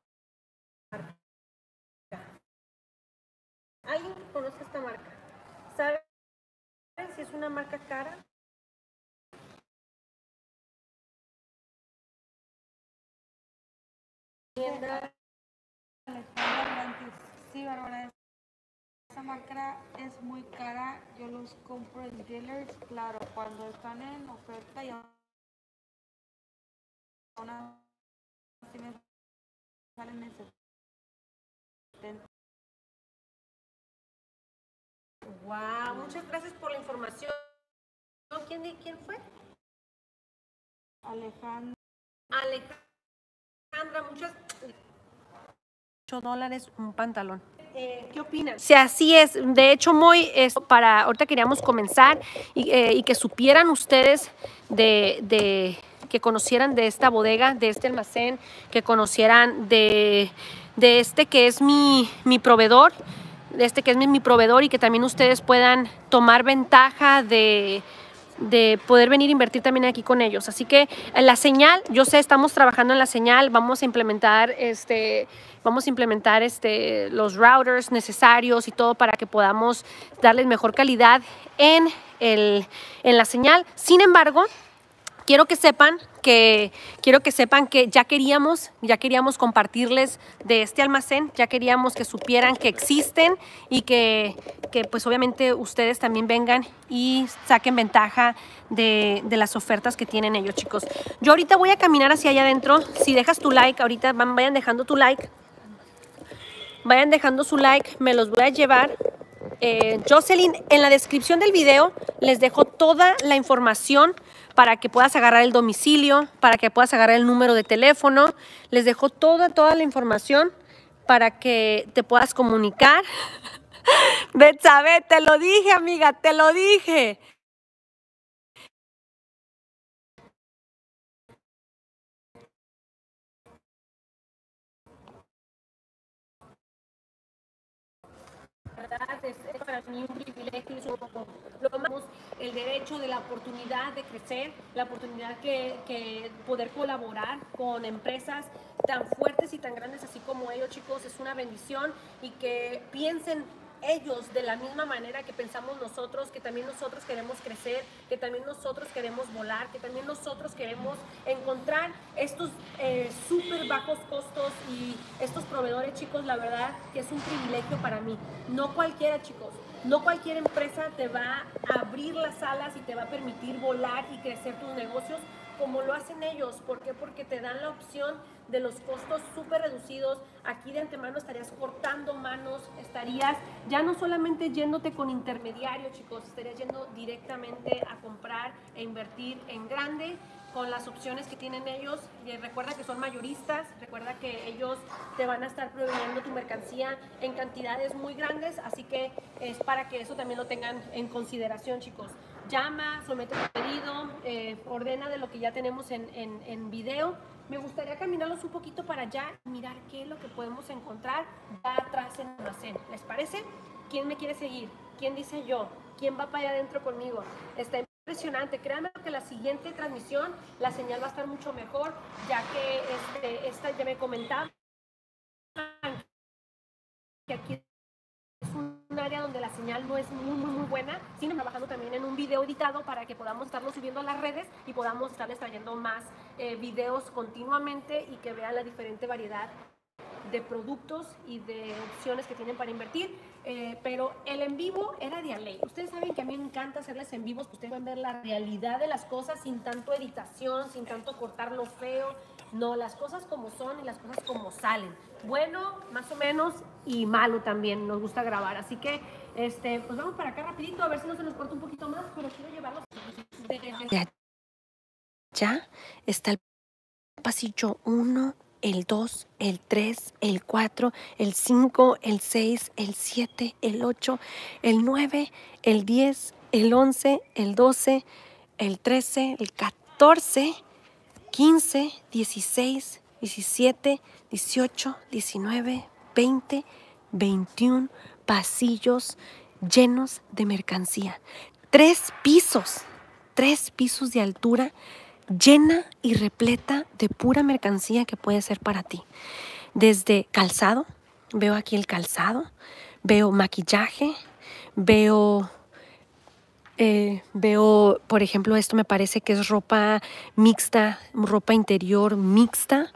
¿Alguien que conozca esta marca? ¿Saben si es una marca cara? Sí, Bárbara, esa marca es muy cara. Yo los compro en dealers, claro, cuando están en oferta y aún así me salen en 70. Wow, muchas gracias por la información. ¿Quién fue? Alejandra, muchas. $8 un pantalón. ¿Qué opinan? Sí, así es. De hecho, ahorita queríamos comenzar y que supieran ustedes que conocieran de esta bodega, de este almacén, que conocieran de este que es mi proveedor, mi proveedor, y que también ustedes puedan tomar ventaja de poder venir a invertir también aquí con ellos. Así que la señal, yo sé, estamos trabajando en la señal, vamos a implementar los routers necesarios y todo para que podamos darles mejor calidad en en la señal. Sin embargo, quiero que sepan que ya queríamos compartirles de este almacén, ya queríamos que supieran que existen y que pues obviamente ustedes también vengan y saquen ventaja de las ofertas que tienen ellos, chicos. Yo ahorita voy a caminar hacia allá adentro. Si dejas tu like, ahorita vayan dejando tu like. Vayan dejando su like, me los voy a llevar. Jocelyn, en la descripción del video les dejo toda la información para que puedas agarrar el domicilio, para que puedas agarrar el número de teléfono. Les dejo toda la información para que te puedas comunicar. Betsabe, te lo dije, amiga, te lo dije. Es para mí un privilegio, el derecho de la oportunidad de crecer, la oportunidad que poder colaborar con empresas tan fuertes y tan grandes así como ellos, chicos, es una bendición, y que piensen ellos de la misma manera que pensamos nosotros, que también nosotros queremos crecer, que también nosotros queremos volar, que también nosotros queremos encontrar estos súper bajos costos y estos proveedores, chicos. La verdad que es un privilegio para mí. No cualquiera, chicos, no cualquier empresa te va a abrir las alas y te va a permitir volar y crecer tus negocios como lo hacen ellos. ¿Por qué? Porque te dan la opción de los costos súper reducidos. Aquí de antemano estarías cortando manos, estarías ya no solamente yéndote con intermediarios, chicos, estarías yendo directamente a comprar e invertir en grande con las opciones que tienen ellos. Recuerda que son mayoristas, recuerda que ellos te van a estar proveyendo tu mercancía en cantidades muy grandes, así que es para que eso también lo tengan en consideración, chicos. Llama, somete tu pedido, ordena de lo que ya tenemos en video. Me gustaría caminarlos un poquito para allá y mirar qué es lo que podemos encontrar ya atrás en el almacén. ¿Les parece? ¿Quién me quiere seguir? ¿Quién dice yo? ¿Quién va para allá adentro conmigo? Está impresionante. Créanme que la siguiente transmisión la señal va a estar mucho mejor, ya que esta ya me comentaba que aquí es un área donde la señal no es muy buena. Sino trabajando también en un video editado para que podamos estarlo subiendo a las redes y podamos estarles trayendo más videos continuamente y que vean la diferente variedad de productos y de opciones que tienen para invertir. Pero el en vivo era de ley. Ustedes saben que a mí me encanta hacerles en vivos, que ustedes pueden ver la realidad de las cosas sin tanto editación, sin tanto cortar lo feo. No, las cosas como son y las cosas como salen. Bueno, más o menos, y malo también nos gusta grabar. Así que pues vamos para acá rapidito, a ver si no se nos corta un poquito más, pero quiero llevarlos. Ya está el pasillo 1, el 2, el 3, el 4, el 5, el 6, el 7, el 8, el 9, el 10, el 11, el 12, el 13, el 14, 15, 16, 17, 18, 19, 20, 21 pasillos llenos de mercancía. 3 pisos de altura, llena y repleta de pura mercancía que puede ser para ti. Desde calzado, veo aquí el calzado, veo maquillaje, veo, por ejemplo, esto me parece que es ropa mixta, ropa interior mixta.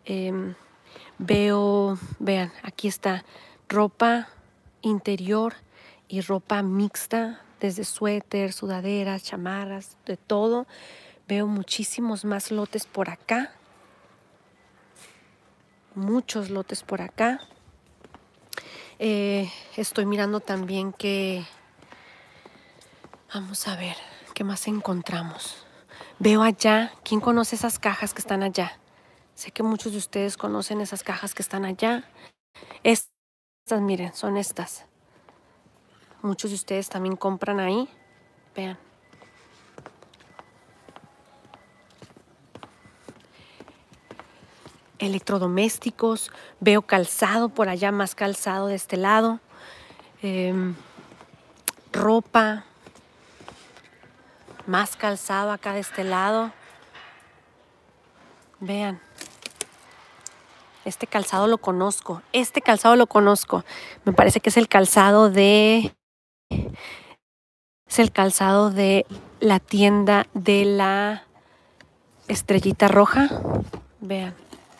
Vean, aquí está ropa interior y ropa mixta, desde suéter, sudaderas, chamarras, de todo. Veo muchísimos más lotes por acá. Muchos lotes por acá. Estoy mirando también que... Vamos a ver, ¿qué más encontramos? Veo allá, ¿quién conoce esas cajas que están allá? Sé que muchos de ustedes conocen esas cajas que están allá. Estas, miren, son estas. Muchos de ustedes también compran ahí. Vean. Electrodomésticos, veo calzado por allá, más calzado de este lado, ropa, más calzado acá de este lado. Vean, este calzado lo conozco, me parece que es el calzado de Es el calzado de la tienda de la Estrellita Roja. Vean.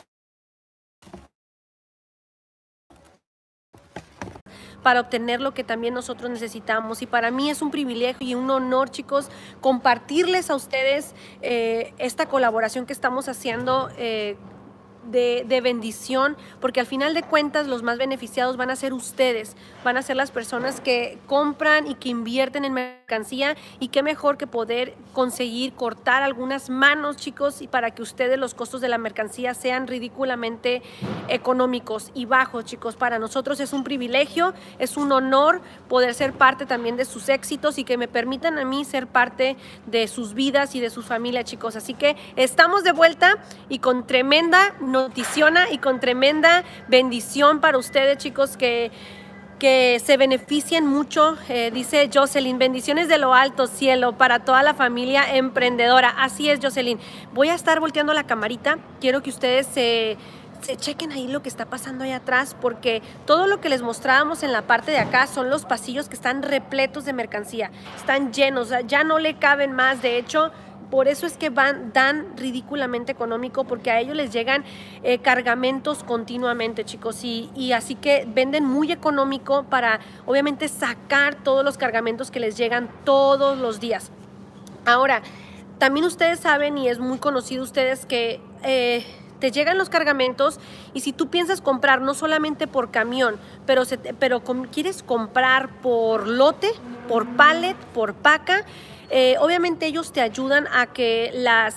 Para obtener lo que también nosotros necesitamos. Y para mí es un privilegio y un honor, chicos, compartirles a ustedes esta colaboración que estamos haciendo de bendición, porque al final de cuentas los más beneficiados van a ser ustedes, van a ser las personas que compran y que invierten en mercancía, y qué mejor que poder conseguir cortar algunas manos, chicos, y para que ustedes los costos de la mercancía sean ridículamente económicos y bajos, chicos. Para nosotros es un privilegio, es un honor poder ser parte también de sus éxitos y que me permitan a mí ser parte de sus vidas y de sus familias, chicos. Así que estamos de vuelta y con tremenda noticiona y con tremenda bendición para ustedes, chicos, que se beneficien mucho. Dice Jocelyn, bendiciones de lo alto, cielo, para toda la familia emprendedora. Así es, Jocelyn. Voy a estar volteando la camarita. Quiero que ustedes se chequen ahí lo que está pasando ahí atrás, porque todo lo que les mostrábamos en la parte de acá son los pasillos que están repletos de mercancía. Están llenos, ya no le caben más. De hecho, por eso es que van tan ridículamente económico, porque a ellos les llegan cargamentos continuamente, chicos, y así que venden muy económico para obviamente sacar todos los cargamentos que les llegan todos los días. Ahora, también ustedes saben, y es muy conocido ustedes, que te llegan los cargamentos, y si tú piensas comprar no solamente por camión, pero quieres comprar por lote, por pallet, por paca, obviamente ellos te ayudan a que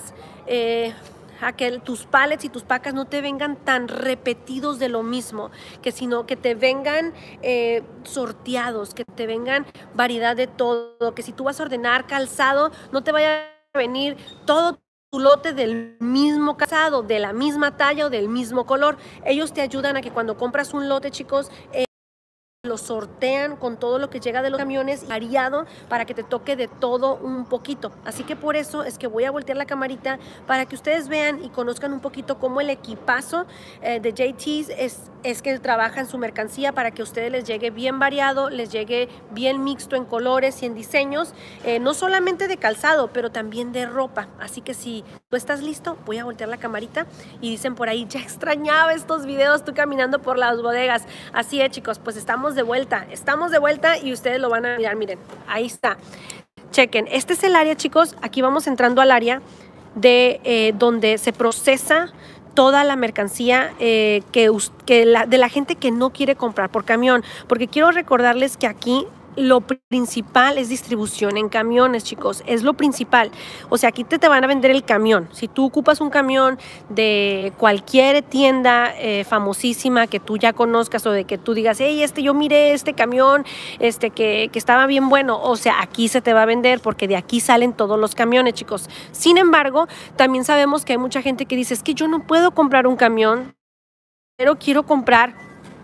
tus pallets y tus pacas no te vengan tan repetidos de lo mismo, sino que te vengan sorteados, que te vengan variedad de todo, que si tú vas a ordenar calzado, no te vaya a venir todo tu lote del mismo calzado, de la misma talla o del mismo color. Ellos te ayudan a que cuando compras un lote, chicos, lo sortean con todo lo que llega de los camiones, variado, para que te toque de todo un poquito. Así que por eso es que voy a voltear la camarita para que ustedes vean y conozcan un poquito cómo el equipazo de JT's es que trabaja en su mercancía para que a ustedes les llegue bien variado, les llegue bien mixto en colores y en diseños, no solamente de calzado, pero también de ropa. Así que si tú estás listo, voy a voltear la camarita. Y dicen por ahí, ya extrañaba estos videos tú caminando por las bodegas. Así es, chicos, pues estamos de vuelta y ustedes lo van a mirar. Miren, ahí está, chequen, este es el área, chicos. Aquí vamos entrando al área de donde se procesa toda la mercancía de la gente que no quiere comprar por camión, porque quiero recordarles que aquí lo principal es distribución en camiones, chicos, es lo principal. O sea, aquí te van a vender el camión. Si tú ocupas un camión de cualquier tienda famosísima que tú ya conozcas, o de que tú digas, hey, yo miré este camión que estaba bien bueno, o sea, aquí se te va a vender, porque de aquí salen todos los camiones, chicos. Sin embargo, también sabemos que hay mucha gente que dice, es que yo no puedo comprar un camión, pero quiero comprar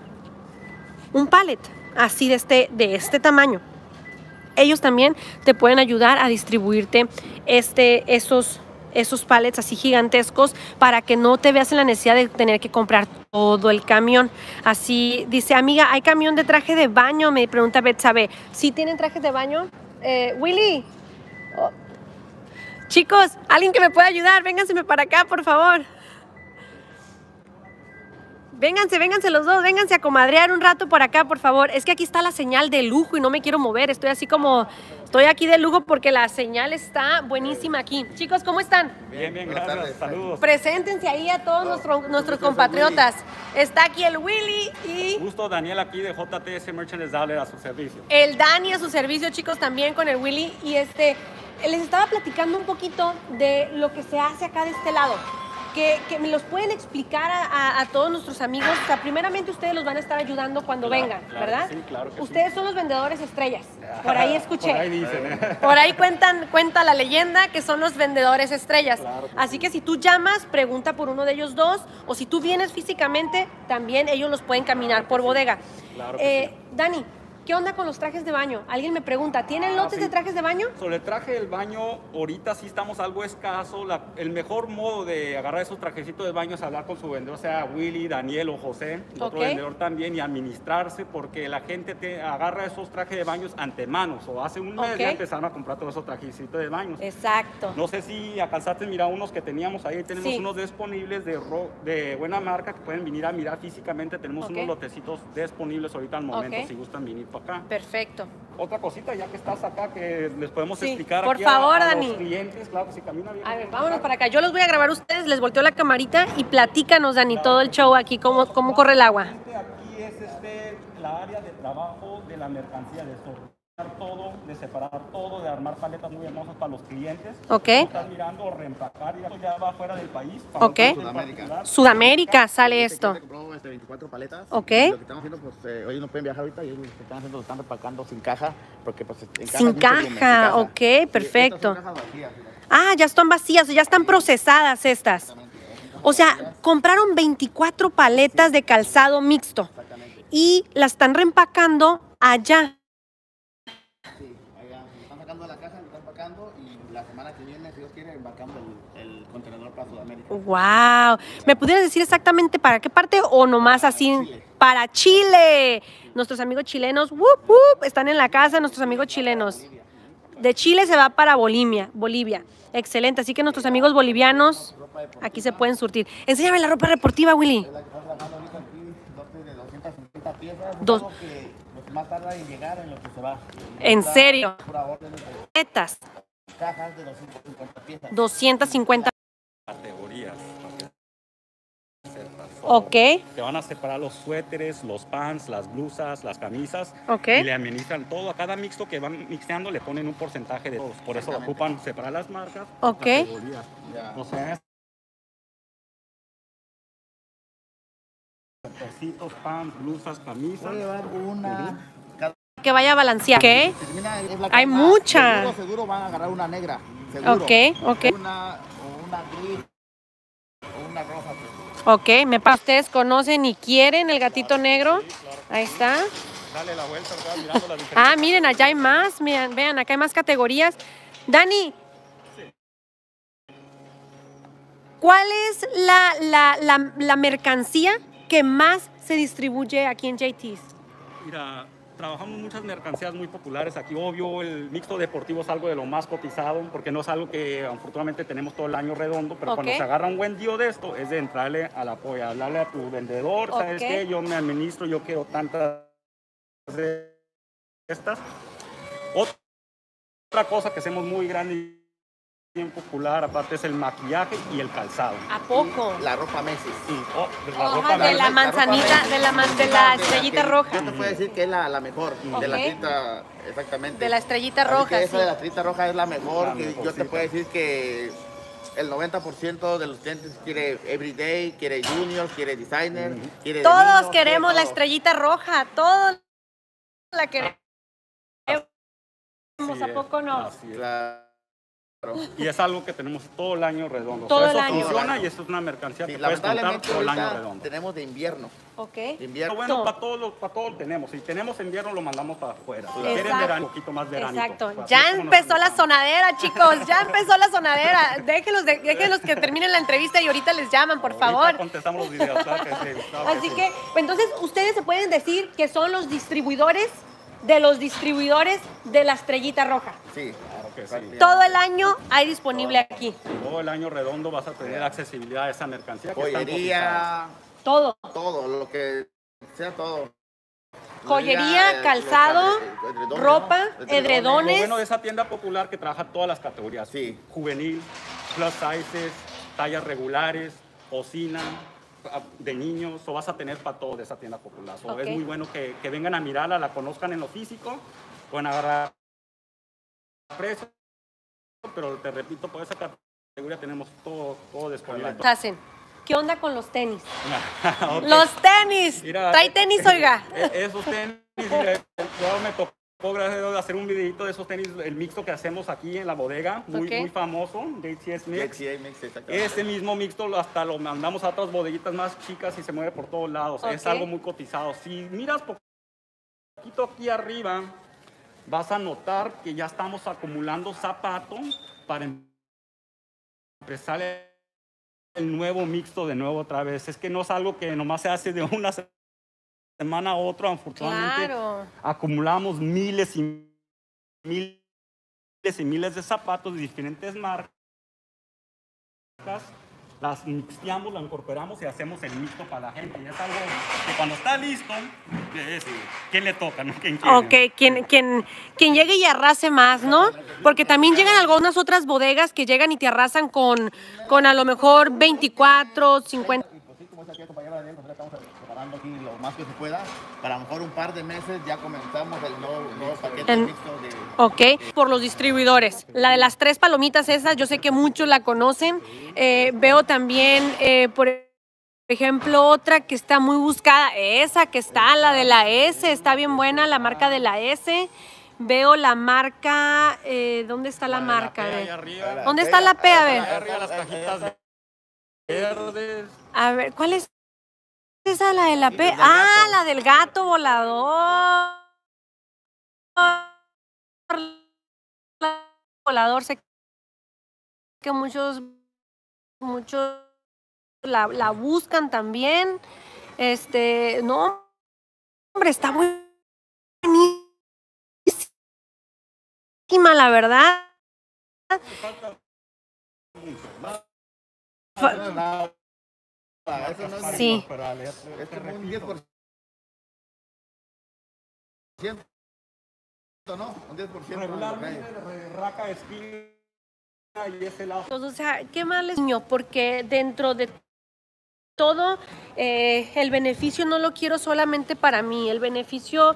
un pallet así de este tamaño. Ellos también te pueden ayudar a distribuirte esos pallets así gigantescos, para que no te veas en la necesidad de tener que comprar todo el camión. Así dice, amiga, ¿hay camión de traje de baño? Me pregunta Betsabe. ¿Sí tienen trajes de baño? Willy. Oh. Chicos, alguien que me pueda ayudar, vénganse para acá, por favor. Vénganse los dos, vénganse a comadrear un rato por acá, por favor. Es que aquí está la señal de lujo y no me quiero mover. Estoy aquí de lujo porque la señal está buenísima aquí. Chicos, ¿cómo están? Bien, gracias. Saludos. Preséntense ahí a todos nuestros compatriotas. Está aquí el Willy y... Gusto, Daniel aquí de JTS Merchandise Outlet a su servicio. El Dani a su servicio, chicos, también con el Willy. Y les estaba platicando un poquito de lo que se hace acá de este lado. Que me los pueden explicar a todos nuestros amigos. O sea, primeramente ustedes los van a estar ayudando cuando vengan, ¿verdad? Sí, claro que ustedes son los vendedores estrellas. Por ahí escuché. Por ahí dicen. Por ahí cuenta la leyenda que son los vendedores estrellas. Claro que Así que si tú llamas, pregunta por uno de ellos dos, o si tú vienes físicamente, también ellos los pueden caminar por bodega. Claro que Dani, ¿Qué onda con los trajes de baño? Alguien me pregunta, ¿tienen lotes sí. de trajes de baño? Sobre el traje del baño, ahorita sí estamos algo escaso. El mejor modo de agarrar esos trajecitos de baño es hablar con su vendedor, sea Willy, Daniel o José, otro vendedor también, y administrarse, porque la gente agarra esos trajes de baños antemanos, o hace un mes ya empezaron a comprar todos esos trajecitos de baños. Exacto. No sé si alcanzaste a mirar unos que teníamos ahí, tenemos unos disponibles de buena marca que pueden venir a mirar físicamente. Tenemos unos lotecitos disponibles ahorita al momento, si gustan venir para acá. Perfecto. Otra cosita, ya que estás acá, que les podemos explicar por aquí favor, a Dani. los clientes, claro que si camina bien. A ver, vámonos para acá. Yo los voy a grabar a ustedes, les volteo la camarita y platícanos, Dani, todo el show aquí, cómo corre el agua. Aquí es la área de trabajo de la mercancía, de sortear todo, de separar todo, de armar paletas muy hermosas para los clientes. Ok. Estás mirando reempacar, y esto ya va fuera del país. Ok. Sudamérica sale esto. Compró 24 paletas. Ok. Lo que estamos haciendo, pues, hoy no pueden viajar ahorita, y ellos lo que están haciendo, lo están repacando sin caja, porque pues en caja Sin caja, ok, perfecto. Estas son cajas vacías, ¿no? Ah, ya están vacías, ya están procesadas estas. O sea, compraron 24 paletas de calzado mixto y las están reempacando allá. Sí, allá están sacando de la caja, lo están empacando, y la semana que viene, si Dios quiere, embarcando el contenedor para Sudamérica. ¡Wow! ¿Me pudieras decir exactamente para qué parte o nomás así? Chile. Para Chile. Nuestros amigos chilenos, ¡wup, wup! Están en la casa, nuestros amigos chilenos. De Chile se va para Bolivia. Excelente, así que nuestros amigos bolivianos aquí se pueden surtir. Enséñame la ropa deportiva, Willy. La que está trabajando ahorita aquí, lote de 250 piezas, Dos. lo que más tarda en llegar en lo que se va. ¿En serio? Pura orden de Metas, cajas de 250 piezas. 250. Categorías. Ok, Te van a separar los suéteres, los pants, las blusas, las camisas. ok. Y le administran todo. A cada mixto que van mixteando le ponen un porcentaje de todos. Por eso ocupan separar las marcas. Ok. Categorías. Ya. O sea, suétercitos, pants, blusas, camisas. Voy a llevar una. Que vaya a balancear. ¿Qué? Mira, es la Hay que más. mucha. Seguro van a agarrar una negra. Seguro. Ok, ok. Una gris o una roja. Ok, ustedes conocen y quieren el gatito negro. Ahí está. Dale la vuelta, ¿verdad? Mirando las diferentes. Ah, miren, allá hay más. Miren, vean, acá hay más categorías. Dani, ¿cuál es la mercancía que más se distribuye aquí en JT's? Mira, trabajamos muchas mercancías muy populares aquí. Obvio, el mixto deportivo es algo de lo más cotizado, porque no es algo que afortunadamente tenemos todo el año redondo, pero cuando se agarra un buen día de esto, es de entrarle al apoyo, hablarle a tu vendedor, ¿sabes qué? Yo me administro, yo quiero tantas de estas. Otra cosa que hacemos muy grande y bien popular, aparte, es el maquillaje y el calzado. ¿A poco? La ropa Macy's. Sí, la ropa De la manzanita, de la estrellita roja. Yo te puedo decir que es la mejor. De la estrellita, exactamente. De la estrellita Así roja, que esa sí. de la estrellita roja es la mejor. La Que yo mejorcita. te puedo decir que el 90% de los clientes quiere Everyday, quiere Junior, quiere Designer, quiere de Todos niño, queremos quiere la todo. estrellita roja, todos la queremos. Sí, ¿A poco no? así es. Claro. Y es algo que tenemos todo el año redondo. Todo Eso el año. funciona y esto es una mercancía Sí, que puedes comprar lamentablemente todo el año ahorita redondo. tenemos de invierno. Ok. De invierno. Pero bueno, para todo lo tenemos. Si tenemos invierno, lo mandamos para afuera. Si quieren Exacto. verano, un poquito más veranito. Exacto. Así Ya es como nos empezó la manejamos. sonadera, chicos. Ya empezó la sonadera. Déjenlos que terminen la entrevista y ahorita les llaman, por Ahorita favor. contestamos los videos, claro que sí, claro Así sí. que, entonces, ustedes se pueden decir que son los distribuidores de la estrellita roja. Sí. Claro que sí. Todo el año hay disponible aquí. Todo el año redondo vas a tener accesibilidad a esa mercancía. Que están Joyería, Todo. todo, lo que sea todo. Joyería, calzado, ropa, Lo edredones. bueno de esa tienda popular que trabaja todas las categorías. Sí. Juvenil, plus sizes, tallas regulares, cocina, de niños, o vas a tener para todo de esa tienda popular. So, Ok. Es muy bueno que vengan a mirarla, la conozcan en lo físico, pueden agarrar precio, pero te repito, por esa categoría tenemos todo disponible. Hacen. ¿Qué onda con los tenis? Ok. Los tenis. Mira, Trae tenis, oiga. Esos tenis, mira, yo me tocó, gracias a Dios, hacer un videito de esos tenis, el mixto que hacemos aquí en la bodega, muy, Ok. muy famoso, JTS Mix. JCA Mix, exactamente. Ese mismo mixto hasta lo mandamos a otras bodeguitas más chicas y se mueve por todos lados. Es Ok. algo muy cotizado. Si miras poquito aquí arriba vas a notar que ya estamos acumulando zapatos para empezar el nuevo mixto de nuevo otra vez. Es que no es algo que nomás se hace de una semana a otra. Afortunadamente acumulamos miles y miles de zapatos de diferentes marcas. Las mixteamos, las incorporamos y hacemos el mixto para la gente. Y es algo que cuando está listo, ¿quién le toca? ¿No? ¿Quién quiere? Ok, quien llegue y arrase más, ¿no? Porque también llegan algunas otras bodegas que llegan y te arrasan con a lo mejor 24, 50. Y pues sí, como decía aquí, compañera Daniel, nosotros estamos preparando aquí lo más que se pueda. Para a lo mejor un par de meses ya comenzamos el nuevo paquete mixto de... Ok, por los distribuidores. La de las 3 palomitas esas, yo sé que muchos la conocen. Veo también, por ejemplo, otra que está muy buscada. Esa que está, la de la S, está bien buena, la marca de la S. Veo la marca, ¿dónde está la marca? ¿Dónde está la P? A ver. Arriba las cajitas verdes. A ver, ¿cuál es esa, la de la P? Ah, la del gato volador. Volador, sé que muchos la buscan también. No, hombre, está muy buenísima, la verdad. Sí. Es como un 10%, ¿no? Un 10%. Regularmente raca, espina y ese lado. O sea, ¿qué más les enseño? Porque dentro de todo, el beneficio no lo quiero solamente para mí. El beneficio,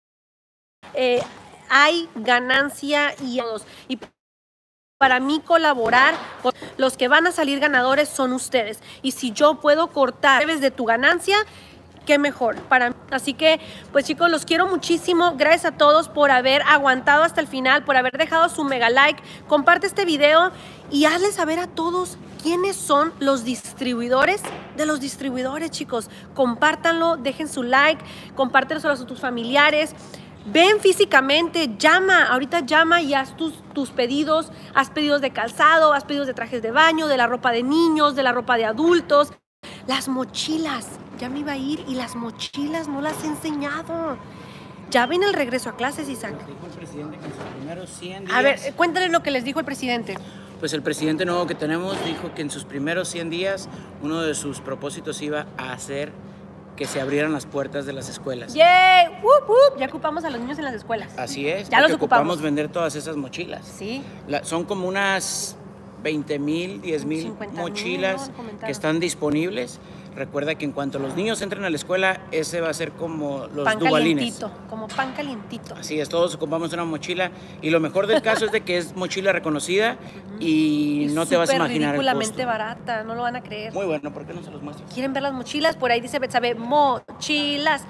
hay ganancia y todos. Y para mí colaborar, los que van a salir ganadores son ustedes. Y si yo puedo cortar de tu ganancia, qué mejor para mí. Así que, pues chicos, los quiero muchísimo. Gracias a todos por haber aguantado hasta el final, por haber dejado su mega like. Comparte este video y hazle saber a todos quiénes son los distribuidores de los distribuidores, chicos. Compártanlo, dejen su like, compártelo a tus familiares. Ven físicamente, llama, ahorita llama y haz tus pedidos. Haz pedidos de calzado, haz pedidos de trajes de baño, de la ropa de niños, de la ropa de adultos. Las mochilas, ya me iba a ir y las mochilas no las he enseñado. Ya viene el regreso a clases, Isaac. Dijo el presidente que en sus primeros 100 días... A ver, cuéntales lo que les dijo el presidente. Pues el presidente nuevo que tenemos dijo que en sus primeros 100 días uno de sus propósitos iba a hacer que se abrieran las puertas de las escuelas. ¡Yay! ¡Wup, wup! Ya ocupamos a los niños en las escuelas. Así es. Ya los ocupamos. Vender todas esas mochilas. Sí. Son como unas 20,000, 10,000 mochilas que están disponibles. Recuerda que en cuanto los niños entren a la escuela, ese va a ser como los pan dubalines. Calientito, como pan calientito. Así es, todos ocupamos una mochila y lo mejor del caso es de que es mochila reconocida y no te vas a imaginar el ridículamente costo. barata, no lo van a creer. Muy bueno, ¿por qué no se los muestras? ¿Quieren ver las mochilas? Por ahí dice Betsabe, mochilas.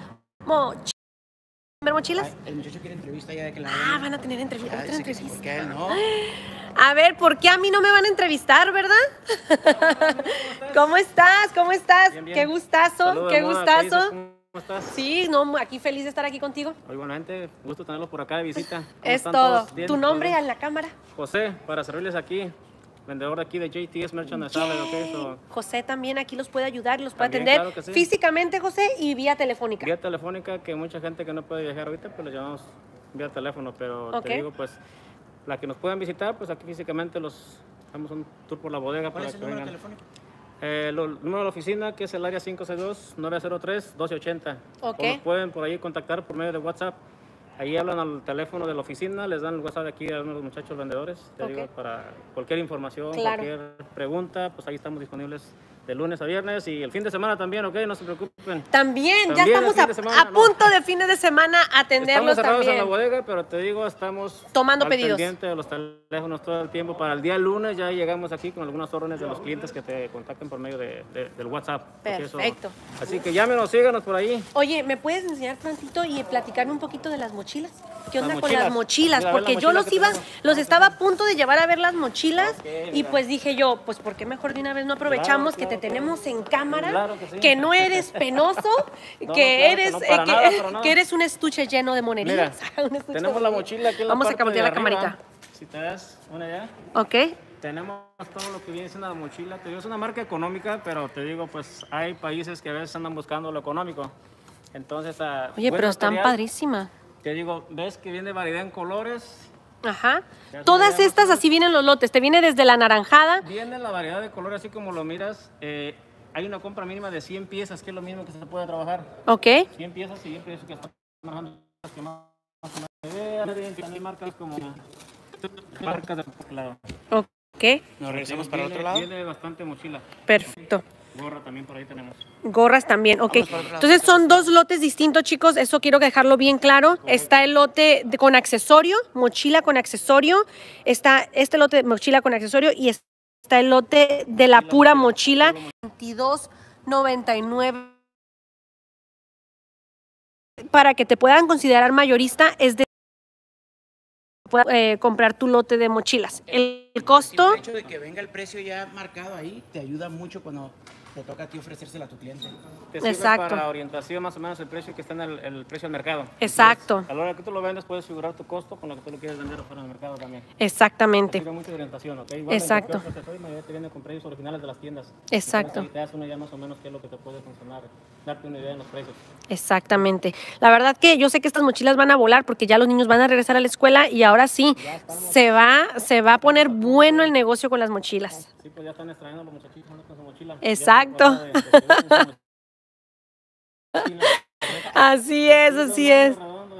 ¿Ver mochilas? Ay, el muchacho quiere entrevista ya de que la Van a tener entrevista. Ya, dice que sí, porque a él no. A ver, ¿por qué a mí no me van a entrevistar, verdad? ¿Cómo estás? ¿Cómo estás? Bien, bien. Qué gustazo, Saludos, qué amor, gustazo. ¿cómo estás? Sí, no, aquí feliz de estar aquí contigo. Igualmente, gusto tenerlos por acá de visita. ¿Cómo Es están todo. todos? Bien, ¿Tu nombre bien. en la cámara? José, para servirles aquí, vendedor de aquí de JTS Merchandise. Yay. José también aquí los puede ayudar y los puede También, atender claro que sí. físicamente, José, y vía telefónica. Vía telefónica, que mucha gente que no puede viajar ahorita, pues les llamamos vía teléfono, pero Ok. te digo, pues, la que nos puedan visitar, pues aquí físicamente los damos un tour por la bodega ¿Cuál para es el que número vengan. telefónico? El número de la oficina, que es el área 562-903-1280. Ok. O nos pueden por ahí contactar por medio de WhatsApp. Ahí hablan al teléfono de la oficina, les dan el WhatsApp de aquí a uno de los muchachos vendedores. Te Ok. digo, para cualquier información, Claro. cualquier pregunta, pues ahí estamos disponibles de lunes a viernes y el fin de semana también, ¿ok? No se preocupen. También, ya También el estamos fin de semana, a ¿no? punto de fines de semana atenderlos Estamos cerrados en la también. bodega, pero te digo, estamos Tomando al pedidos. pendiente de los teléfonos todo el tiempo. Para el día lunes ya llegamos aquí con algunas órdenes de los clientes que te contacten por medio del WhatsApp. porque Perfecto. Así que llámenos, síganos por ahí. Oye, ¿me puedes enseñar tantito y platicarme un poquito de las mochilas? ¿Qué onda Las con las mochilas. mochilas? Mira, a ver Porque las yo mochilas que tenemos. los estaba a punto de llevar a ver las mochilas Ok, y mira. pues dije yo, pues ¿por qué mejor de una vez no aprovechamos Claro, que te te tenemos en cámara, Claro que sí. que no eres penoso, No, que no, claro eres que no, para nada, para nada. que eres un estuche lleno de monerías. Mira, Un estuche tenemos de la monerías. mochila aquí en la Vamos a parte cambiar de la arriba. camarita. Si te das una ya. Ok. Tenemos todo lo que viene siendo la mochila. Te digo, es una marca económica, pero te digo, pues hay países que a veces andan buscando lo económico. Entonces, Oye, buen pero están material. padrísimas. Te digo, ves que viene variedad en colores. Ajá. Ya Todas sabemos, estas ¿no? así vienen los lotes. Te viene desde la naranjada. Viene la variedad de colores, así como lo miras. Hay una compra mínima de 100 piezas, que es lo mismo que se puede trabajar. Ok. 100 piezas y siempre es que están manejando las que más o menos hay marcas como marcas de lado. Ok. Nos regresamos para el otro lado. Viene bastante mochila. Perfecto. Gorra también por ahí tenemos. Gorras también, ok. Vamos para otro lado. Entonces son dos lotes distintos, chicos. Eso quiero dejarlo bien claro. Está el lote con accesorio, mochila con accesorio. Está este lote de mochila con accesorio y está el lote de la pura mochila. $22.99. Para que te puedan considerar mayorista, es de comprar tu lote de mochilas. El costo, El hecho de que venga el precio ya marcado ahí te ayuda mucho cuando te toca a ti ofrecérsela a tu cliente. Te sirve Exacto. para orientación más o menos el precio que está en el precio del mercado. Exacto. Entonces, a la hora que tú lo vendes puedes figurar tu costo con lo que tú lo quieres vender fuera del mercado también. Te exactamente. sirve mucho de orientación, ¿ok? Igual Exacto. En el accesorio mayoría te viene con precios originales de las tiendas. Exacto. Entonces, ahí te das una idea más o menos qué es lo que te puede funcionar, darte una idea en los precios. Exactamente. La verdad que yo sé que estas mochilas van a volar porque ya los niños van a regresar a la escuela y ahora sí, se va a poner bueno el negocio con las mochilas. Sí, pues ya están extrayendo los muchachitos con su mochila. Exacto. Así es, así es.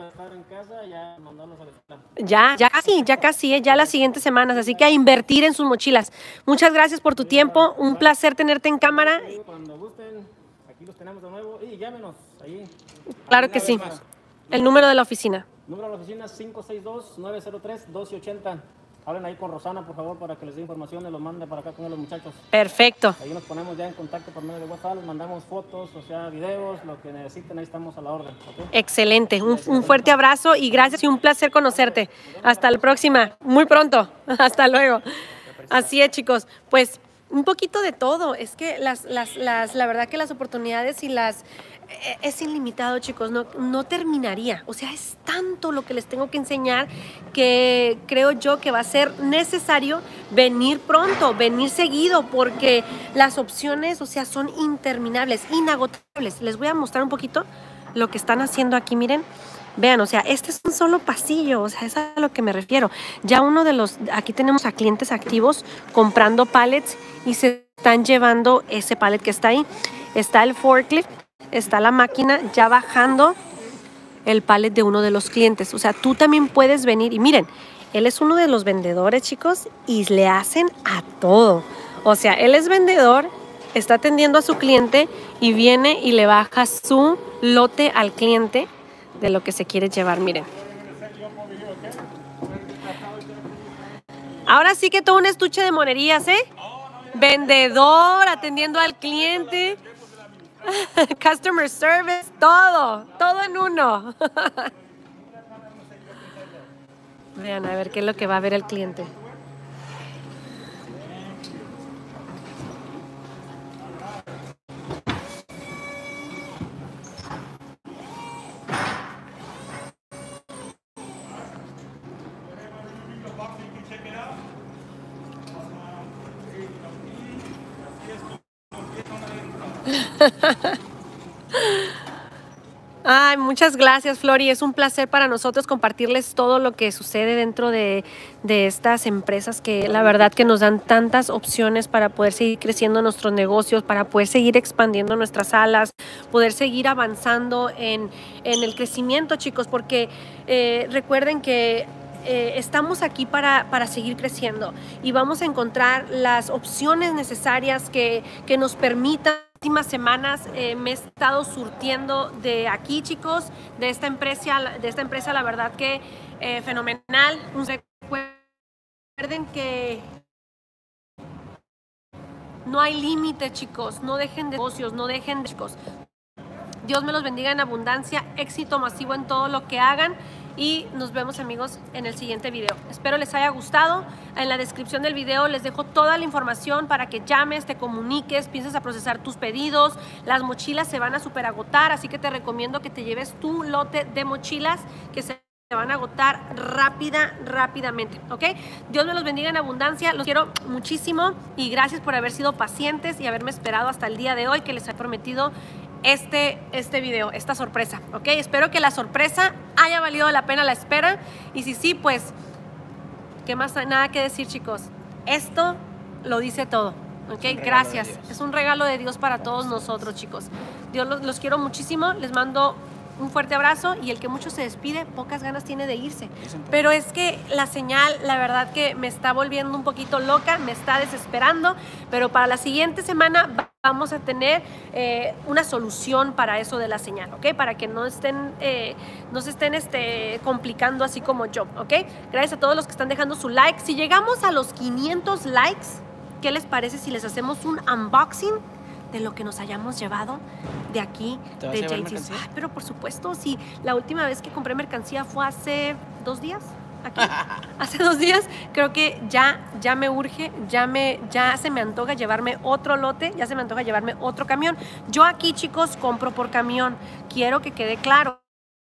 Ya casi, ya las siguientes semanas, así que a invertir en sus mochilas. Muchas gracias por tu tiempo, un placer tenerte en cámara. Cuando gusten, aquí los tenemos de nuevo y llámenos ahí. Claro que sí. El número de la oficina. Número de la oficina 562-903-1280. Hablen ahí con Rosana, por favor, para que les dé información y los mande para acá con los muchachos. Perfecto. Ahí nos ponemos ya en contacto por medio de WhatsApp, les mandamos fotos, o sea, videos, lo que necesiten, ahí estamos a la orden. ¿Okay? Excelente. Un fuerte abrazo y gracias y un placer conocerte. Hasta la próxima. Muy pronto. Hasta luego. Así es, chicos. Pues un poquito de todo. Es que la verdad que las oportunidades y es ilimitado, chicos, no terminaría. O sea, es tanto lo que les tengo que enseñar que creo yo que va a ser necesario venir pronto, venir seguido, porque las opciones, o sea, son interminables, inagotables. Les voy a mostrar un poquito lo que están haciendo aquí, miren. Vean, o sea, este es un solo pasillo, o sea, es a lo que me refiero. Ya aquí tenemos a clientes activos comprando pallets y se están llevando ese pallet que está ahí. Está el forklift. Está la máquina ya bajando el pallet de uno de los clientes. O sea, tú también puedes venir y miren, él es uno de los vendedores, chicos, y le hacen a todo. O sea, él es vendedor, está atendiendo a su cliente y viene y le baja su lote al cliente de lo que se quiere llevar, miren. Ahora sí que todo un estuche de monerías, ¿eh? Vendedor, atendiendo al cliente. Customer service, todo en uno. Vean, a ver qué es lo que va a ver el cliente. Ay, muchas gracias, Flori. Es un placer para nosotros compartirles todo lo que sucede dentro de estas empresas que la verdad que nos dan tantas opciones para poder seguir creciendo nuestros negocios, para poder seguir expandiendo nuestras salas, poder seguir avanzando en el crecimiento, chicos, porque recuerden que estamos aquí para seguir creciendo y vamos a encontrar las opciones necesarias que nos permitan. Últimas semanas me he estado surtiendo de aquí, chicos, de esta empresa, la verdad que fenomenal. Recuerden que no hay límite, chicos, no dejen de negocios, no dejen de chicos. Dios me los bendiga en abundancia, éxito masivo en todo lo que hagan y nos vemos, amigos, en el siguiente video. Espero les haya gustado. En la descripción del video les dejo toda la información para que llames, te comuniques, pienses a procesar tus pedidos. Las mochilas se van a super agotar, así que te recomiendo que te lleves tu lote de mochilas que se van a agotar rápidamente, ¿ok? Dios me los bendiga en abundancia, los quiero muchísimo y gracias por haber sido pacientes y haberme esperado hasta el día de hoy que les he prometido este video, esta sorpresa, ¿ok? Espero que la sorpresa haya valido la pena la espera y si sí, pues, ¿qué más? Nada que decir, chicos. Esto lo dice todo, ¿ok? Gracias. Es un regalo de Dios para todos nosotros, chicos. Dios los quiero muchísimo, les mando un fuerte abrazo y el que mucho se despide, pocas ganas tiene de irse. Pero es que la señal, la verdad que me está volviendo un poquito loca, me está desesperando, pero para la siguiente semana vamos a tener una solución para eso de la señal, ¿ok? Para que no se estén complicando así como yo, ¿ok? Gracias a todos los que están dejando su like. Si llegamos a los 500 likes, ¿qué les parece si les hacemos un unboxing de lo que nos hayamos llevado de aquí, de JT's? Pero por supuesto, sí, la última vez que compré mercancía fue hace 2 días, aquí, hace 2 días, creo que ya me urge, ya se me antoja llevarme otro lote, ya se me antoja llevarme otro camión. Yo aquí, chicos, compro por camión, quiero que quede claro.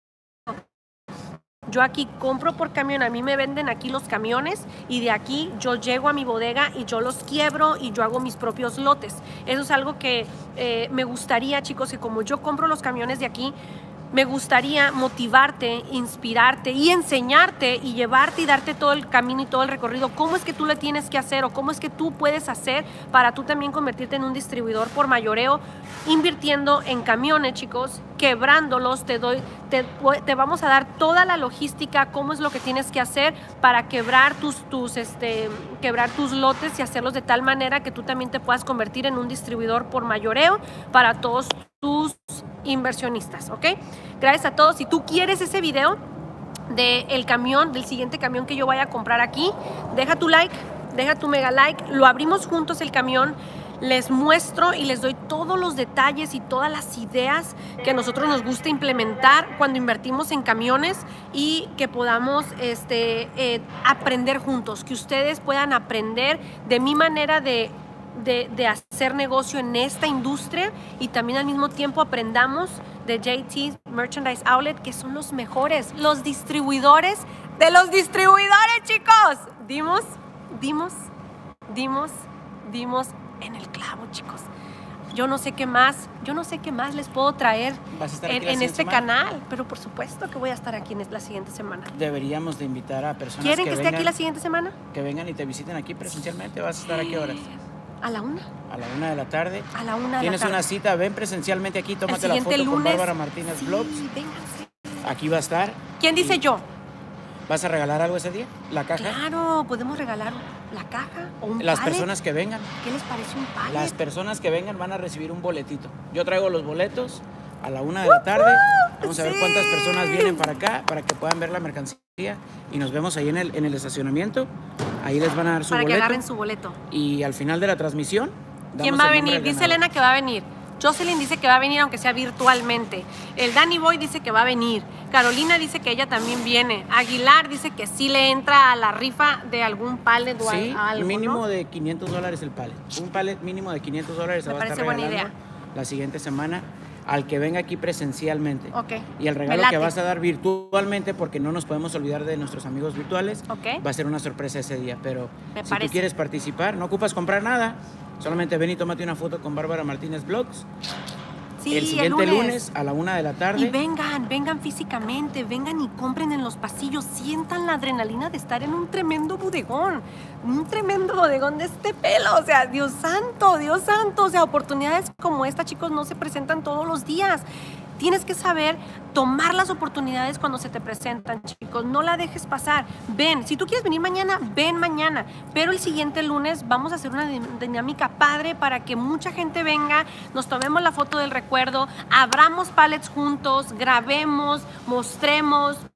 Yo aquí compro por camión, a mí me venden aquí los camiones y de aquí yo llego a mi bodega y yo los quiebro y yo hago mis propios lotes. Eso es algo que me gustaría, chicos, que como yo compro los camiones de aquí, me gustaría motivarte, inspirarte y enseñarte y llevarte y darte todo el camino y todo el recorrido. ¿Cómo es que tú le tienes que hacer o cómo es que tú puedes hacer para tú también convertirte en un distribuidor por mayoreo? Invirtiendo en camiones, chicos, quebrándolos, te vamos a dar toda la logística, cómo es lo que tienes que hacer para quebrar quebrar tus lotes y hacerlos de tal manera que tú también te puedas convertir en un distribuidor por mayoreo para todos tus inversionistas, ¿ok? Gracias a todos. Si tú quieres ese video del camión, del siguiente camión que yo vaya a comprar aquí, deja tu like, deja tu mega like, lo abrimos juntos el camión, les muestro y les doy todos los detalles y todas las ideas que a nosotros nos gusta implementar cuando invertimos en camiones y que podamos aprender juntos, que ustedes puedan aprender de mi manera de hacer negocio en esta industria y también al mismo tiempo aprendamos de JT's Merchandise Outlet, que son los mejores, los distribuidores de los distribuidores, chicos. Dimos en el clavo, chicos. Yo no sé qué más les puedo traer en este canal, pero por supuesto que voy a estar aquí en la siguiente semana. Deberíamos de invitar a personas ¿Quieren que esté aquí la siguiente semana? Que vengan y te visiten aquí presencialmente. ¿Vas a estar a qué horas? ¿A la 1? A la 1 de la tarde. A la 1 de la tarde. Tienes una cita, ven presencialmente aquí, tómate la foto lunes, con Bárbara Martínez Vlogs. Sí, vénganse. Aquí va a estar. ¿Quién dice yo? ¿Vas a regalar algo ese día? ¿La caja? Claro, podemos regalar la caja o un Las pallet. personas que vengan. ¿Qué les parece un pallet? Las personas que vengan van a recibir un boletito. Yo traigo los boletos a la 1 de la tarde. Vamos a ver cuántas personas vienen para acá para que puedan ver la mercancía y nos vemos ahí en el estacionamiento. Ahí les van a dar su boleto. Para que agarren su boleto. Y al final de la transmisión, ¿quién va a venir? Dice Elena que va a venir. Jocelyn dice que va a venir aunque sea virtualmente. El Danny Boy dice que va a venir. Carolina dice que ella también viene. Aguilar dice que sí le entra a la rifa de algún pallet o algo, mínimo ¿no? de $500 el pallet. Un pallet mínimo de $500 se va a estar regalando la siguiente semana al que venga aquí presencialmente. Okay. Y el regalo que vas a dar virtualmente, porque no nos podemos olvidar de nuestros amigos virtuales, va a ser una sorpresa ese día. Pero si tú quieres participar, no ocupas comprar nada. Solamente ven y tómate una foto con Bárbara Martínez Vlogs. Sí, el siguiente lunes a la 1 de la tarde. Y vengan físicamente, vengan y compren en los pasillos, sientan la adrenalina de estar en un tremendo bodegón de este pelo, o sea, Dios santo, o sea, oportunidades como esta, chicos, no se presentan todos los días. Tienes que saber tomar las oportunidades cuando se te presentan, chicos. No la dejes pasar. Ven. Si tú quieres venir mañana, ven mañana. Pero el siguiente lunes vamos a hacer una dinámica padre para que mucha gente venga, nos tomemos la foto del recuerdo, abramos pallets juntos, grabemos, mostremos,